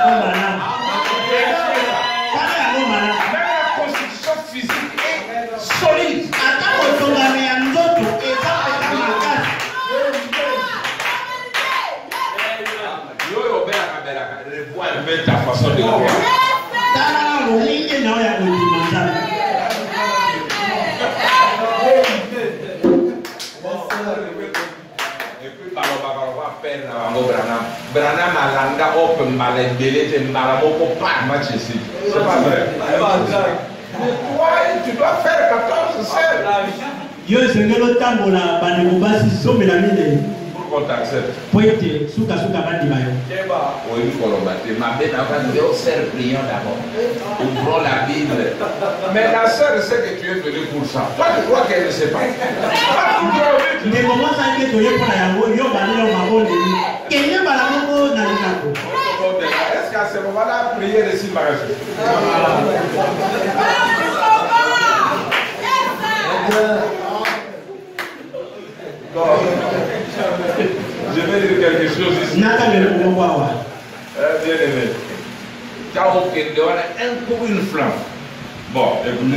constitution physique est solide. Revois un peu ta façon de croire. Branham alanda open malendele te malamoko pas match ici. C'est pas vrai. Mais toi, tu dois faire 14 sœurs. Yo sengelo tambola bane mobasi sombe la mine. Pour qu'on t'accepte. Poete suka bandi bayo. Oui, Colombaté. Ma belle avant de faire prions d'abord. Ouvrons la Bible. Mais la sœur sait que tu es venu pour ça. Toi, tu crois qu'elle ne sait pas. Mais comment ça que tu es pour la yango yo bani yo mabone. Kenye bala moko na likako. Est-ce qu'à ce moment-là, prier ici mariage? Je vais dire quelque chose ici. Bien aimé. Quand on a un coup une flamme. Bon, écoutez.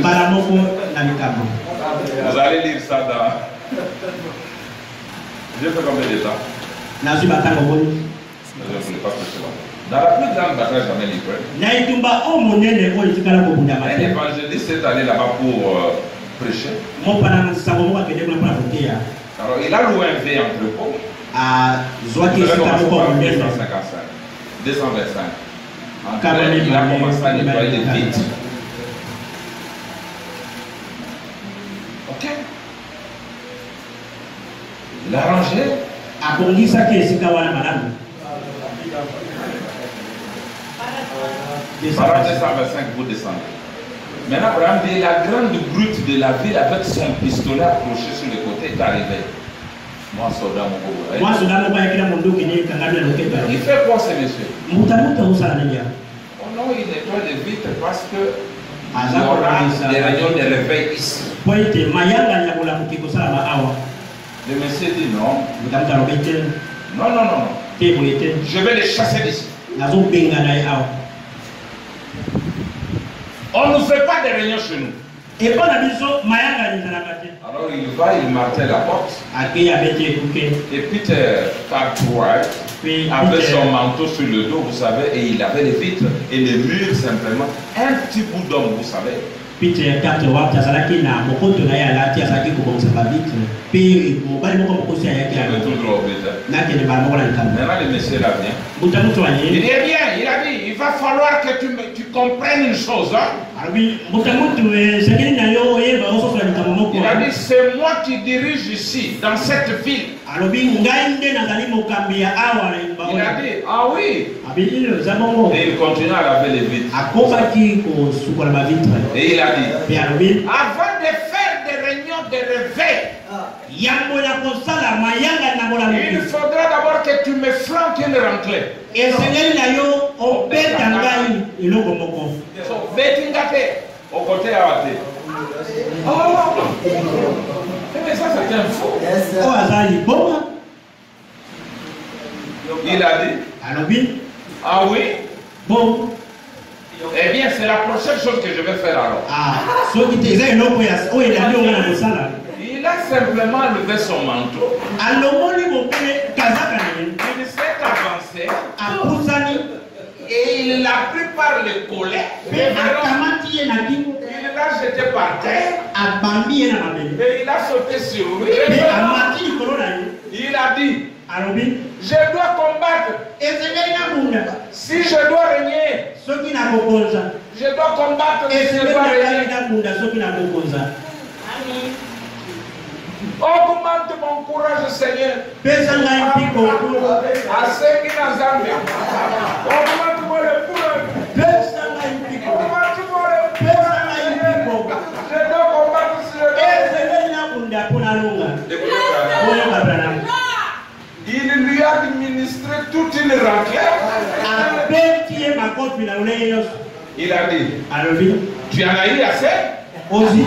Vous allez lire ça dans. J'ai fait combien de temps? Je ne voulais pas prêcher là. Dans la plus grande bataille jamais livrée, un évangéliste est allé là-bas pour prêcher. Alors il a loué un vieil entrepôt. Il avait commencé par 225. Après, il a commencé à nettoyer les vitres. Ok. Il a rangé. Par 225, vous descendez. Maintenant, Abraham dit la grande brute de la ville avec son pistolet accroché sur le côté est arrivée. Moi, soldat, mon pauvre. Il fait quoi, ce monsieur? Oh non, il nettoie les vitres parce que il y aura des réunions de réveil ici. Le monsieur dit non. Non. Je vais les chasser d'ici. On ne fait pas de réunion chez nous. Alors il va, il martèle la porte. Et Peter Cartwright avait son manteau sur le dos, vous savez, et il avait les vitres et les murs simplement. Un petit bout d'homme, vous savez. Peter Cartwright azalaki na mokoto na ye alati azalaki kobongisa bavitre mpe mobali moko mokosi ayaki maintenant le monsieur là vient. Il dit bien, il a dit, il va falloir que tu comprennes une chose. Hein? Il a dit, c'est moi qui dirige ici, dans cette ville. Il a dit, ah oui. Et il continue à laver les vitres. Et il a dit, avant de faire des réunions de réveil, il faudra d'abord que tu me flanques une rentrée. Au côté à Oh, mais ça c'est un fou. Oh, Azali, bon. Il a dit. Alors oui. Ah oui? Bon. Eh bien, c'est la prochaine chose que je vais faire alors. Ah, ce qui te disait, non, il a simplement levé son manteau. Il s'est avancé. Et il l'a pris par le collet. Il l'a jeté par terre. Et il a sauté sur lui. Il a dit, je dois combattre. Si je dois régner, je dois combattre. Si je dois régner. Augmente mon courage, Seigneur. Augmente-moi le courage. Augmente-moi le courage. Je dois combattre si je dois. Il lui a administré toute une raclette. Il a dit, tu en as eu assez?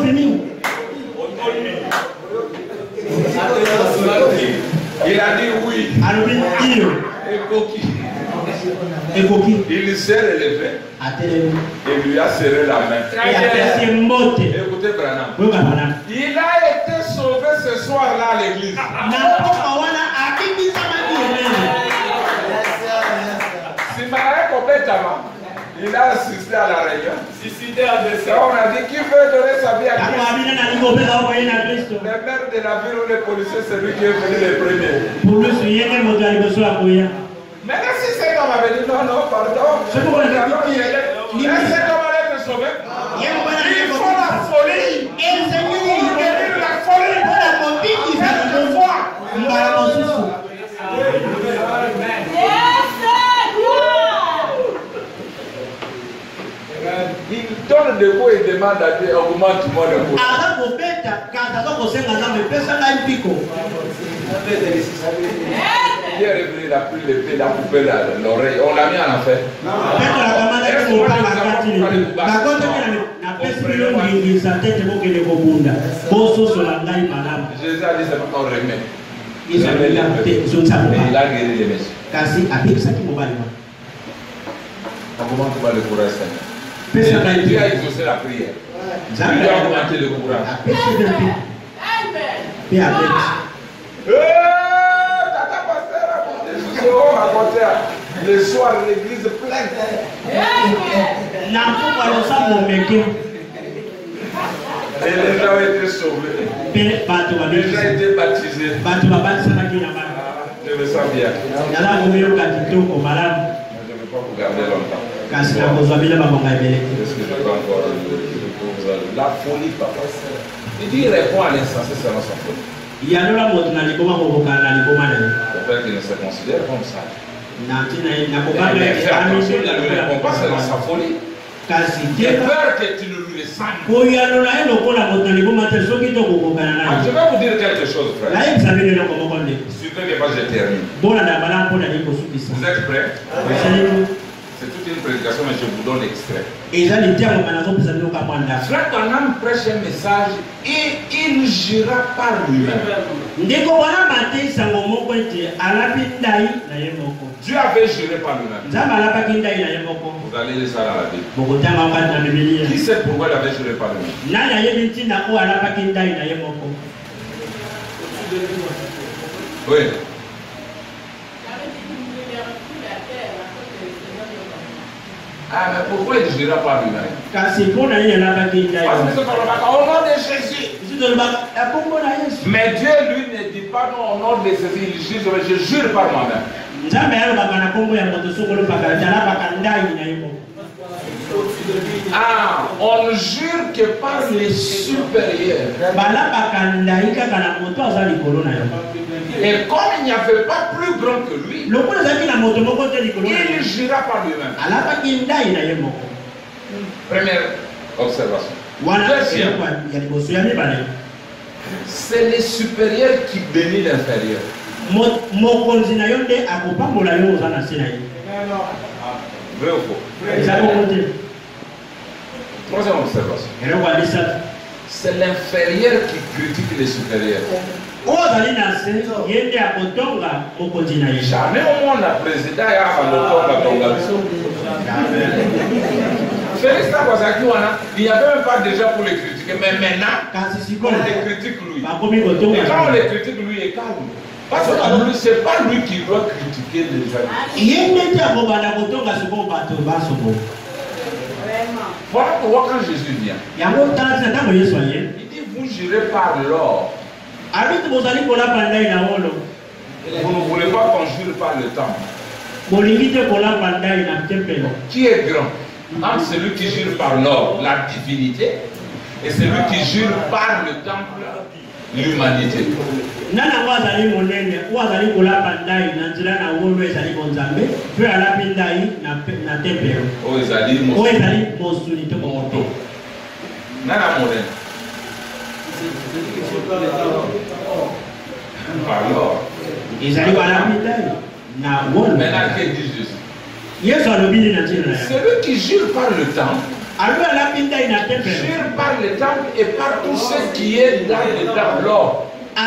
Il a dit oui. Et il s'est relevé et lui a serré la main. Écoutez Branham. Il a été sauvé ce soir-là à l'église. Il a assisté à la réunion. On a dit qui veut donner sa vie à Christ. Le maire de la ville ou les policiers, c'est lui qui est venu le premier. Maintenant, si cet homme avait dit non, pardon, cet homme allait être sauvé. Il faut la folie. Il faut la folie. Il donne de quoi il demande à Dieu, augmente-moi le courage. Il est revenu, il a pris l'épée, il a coupé l'oreille, on l'a mis en enfer. Jésus a dit c'est pas qu'on remet. Il a guéri les messieurs. Augmente-moi le courage, Seigneur. Dieu a exaucé la prière. Il a augmenté le courage. Tata pasteur, le soir, l'église pleine. Et les gens ont été sauvés. Les gens ont été baptisés. Je me sens bien. Je ne vais pas vous garder longtemps. Qu'est-ce que je peux encore la folie, papa. Il dit il répond à l'insensé selon sa folie. J'espère qu'il ne se considère comme ça. Mais faire attention, il ne répond pas selon sa folie. J'ai peur que tu ne lui laisses pas. Je vais vous dire quelque chose, frère. Suivez pas, je termine. Vous êtes prêts? C'est toute une prédication, mais je vous donne l'extrait. Frère Branham prêche un message et il jura par lui-même. Dieu avait juré par lui-même. Vous allez lire ça dans la Bible. Qui sait pourquoi il avait juré par lui-même? Oui. Ah, mais pourquoi il ne jura pas lui-même? Parce que au nom de Jésus. Mais Dieu, lui, ne dit pas non au nom de Jésus, il juge, je jure par moi-même. Ah, on ne jure que par les supérieurs. Et comme il n'y avait pas plus grand que lui, il jura par lui-même. Première observation. Deuxième, c'est les supérieurs qui bénissent l'inférieur. Vrai ou faux? Troisième observation. C'est l'inférieur qui critique les supérieurs. Jamais au monde la président Félix Takwasaki, il n'y avait même pas déjà pour les critiquer, mais maintenant, on les critique lui. Et quand on les critique, lui est calme. Parce que ce n'est pas lui qui doit critiquer les gens. Voilà pourquoi quand Jésus vient, il dit vous jurez par l'or. Vous ne voulez pas qu'on jure par le temple. Qui est grand entre celui qui jure par l'or, la divinité, et celui qui jure par le temple, l'humanité? Maintenant, que dit Jésus? Celui qui jure par le temple, jure par le temple et par tout ce qui est dans le temple. L'or.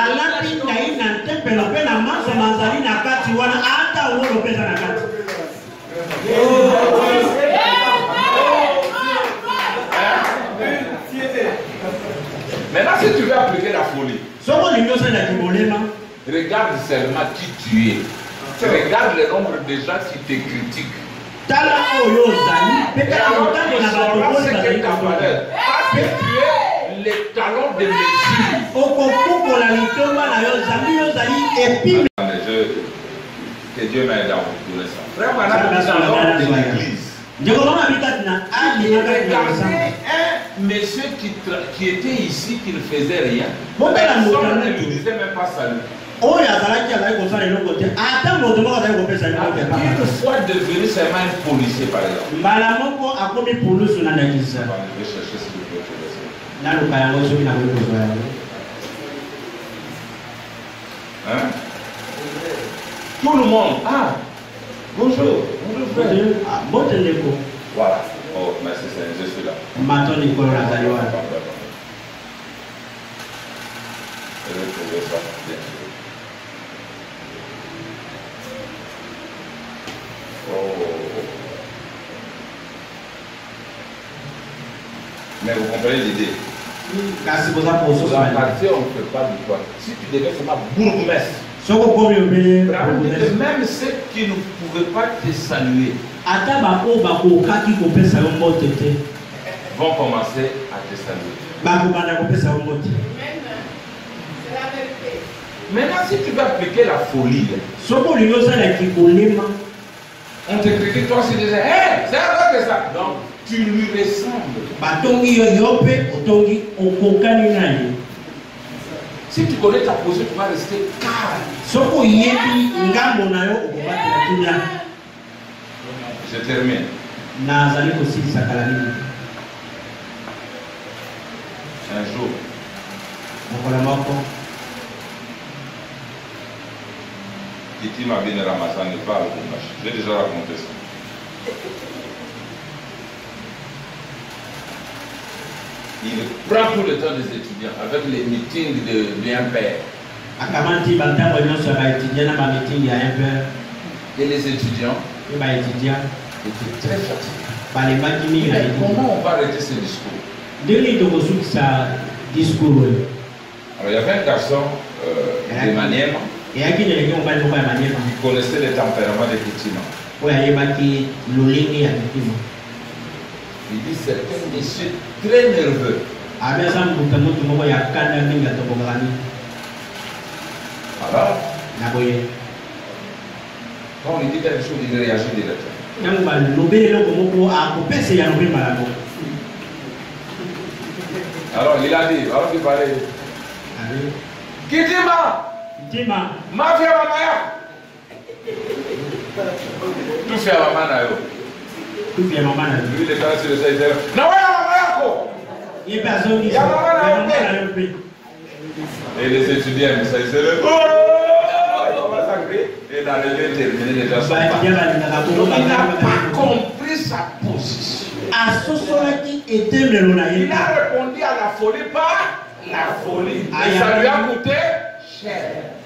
Maintenant, si tu veux appliquer la folie, regarde seulement qui tu es. Regarde le nombre de gens qui te critiquent. Et alors, tu sauras ce qu'est ta valeur. Parce que tu es les talons de mesure. Que Dieu m'aide à vous tout ça. Frère, maintenant, dans l'ordre de l'église. Regardez un monsieur qui était ici, qui ne faisait rien. Personne ne lui disait même pas salut. Une fois devenu seulement un policier, par exemple. Je vais chercher ce que je peux faire. Hein? Tout le monde. Ah, bonjour. Bonjour, frère. Voilà. Oh, merci, je suis là. Je vais trouver ça. Bien sûr. Oh. Mais vous comprenez l'idée. La partie, on ne fait pas du tout. Si tu devais faire ma bourgmestre, même ceux qui ne pouvaient pas te saluer vont commencer à te saluer. Maintenant, si tu veux appliquer la folie, on te critique, toi, tu disais, hé, c'est un peu de ça. Donc, tu lui ressembles. Si tu connais ta position, tu vas rester calme. Je termine. Un jour, Titi m'a bien ramassé en Népal. J'ai déjà raconté ça. Il prend tout le temps des étudiants avec les meetings de l'Impère. Et les étudiants étaient très fatigués. Mais comment on va arrêter ce discours? Alors il y avait un garçon de Maniema qui connaissait les tempéraments des Kitima. Il dit c'est un monsieur très nerveux. Alors, quand on lui dit quelque chose, il réagit directement. Alors il a dit, alors il parlait. Kitima, mafia mamaya. Tout fait à mamana yo. Lui il est sur le site. Na waya mamaya ko. Et les étudiants, ça ils se lèvent. Et dans le lieu terminé, les gens sont partis. Il n'a pas compris sa position. Il a répondu à la folie par la folie. Et ça lui a coûté cher.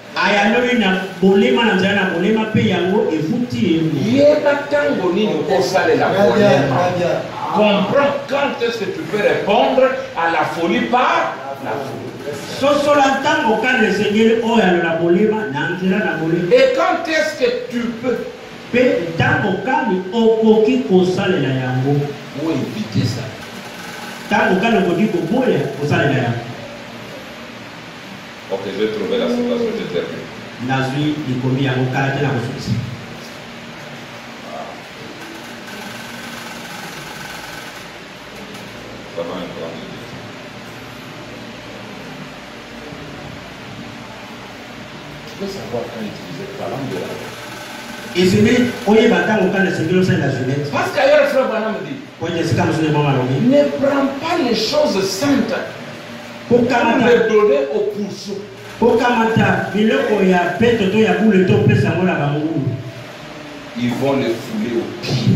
Comprends quand est-ce que tu peux répondre à la folie par la folie. Et quand est-ce que tu peux éviter ça? Ok, je vais trouver la citation, je termine. Ça va un peu. Tu peux savoir quand utiliser ta langue de la parce qu'ailleurs, frère Branham dit, ne prends pas les choses saintes pour les donner aux pourceaux. Ils vont les fouler au pied.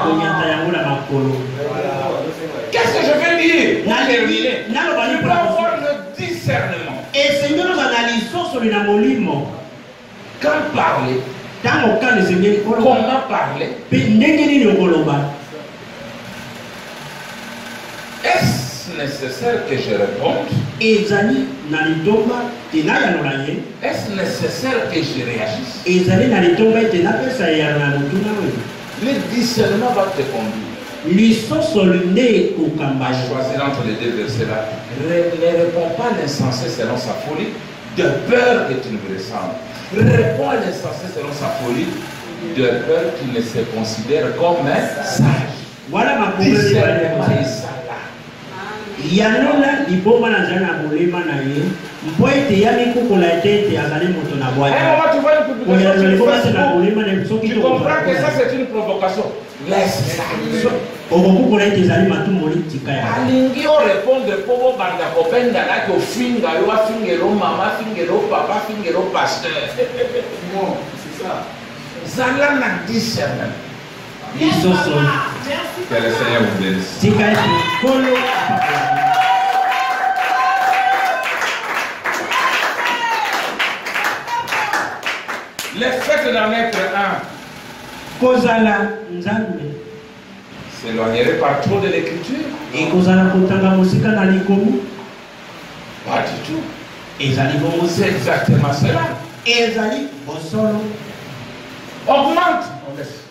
Qu'est-ce que je veux dire? Tu peux avoir le discernement. Quand parler, comment parler? Est-ce nécessaire que je réponde? Est-ce nécessaire que je réagisse? Le discernement va te conduire à choisir entre les deux versets-là. Ne réponds pas à l'insensé selon sa folie, de peur que tu ne me ressembles. Réponds à l'insensé selon sa folie, de peur qu'il ne se considère comme un sage. Voilà ma discernement est ça là. Yanona liboma na jana bolema na ye mpoete yani kukola tete azali moto na boîte. Tu comprends que ça c'est une provocation. Laisse ça. Okokukola ete ezali matumbo litika ya. Alingi o répondre pour banda kopenda na ko finga yo afingelo mama fingelo papa fingelo pasteur. Non, c'est ça. Zala na discernement. Que le Seigneur vous bénisse. Le fait d'en être un s'éloignerait pas trop de l'écriture. Pas du tout. C'est exactement cela. Augmente.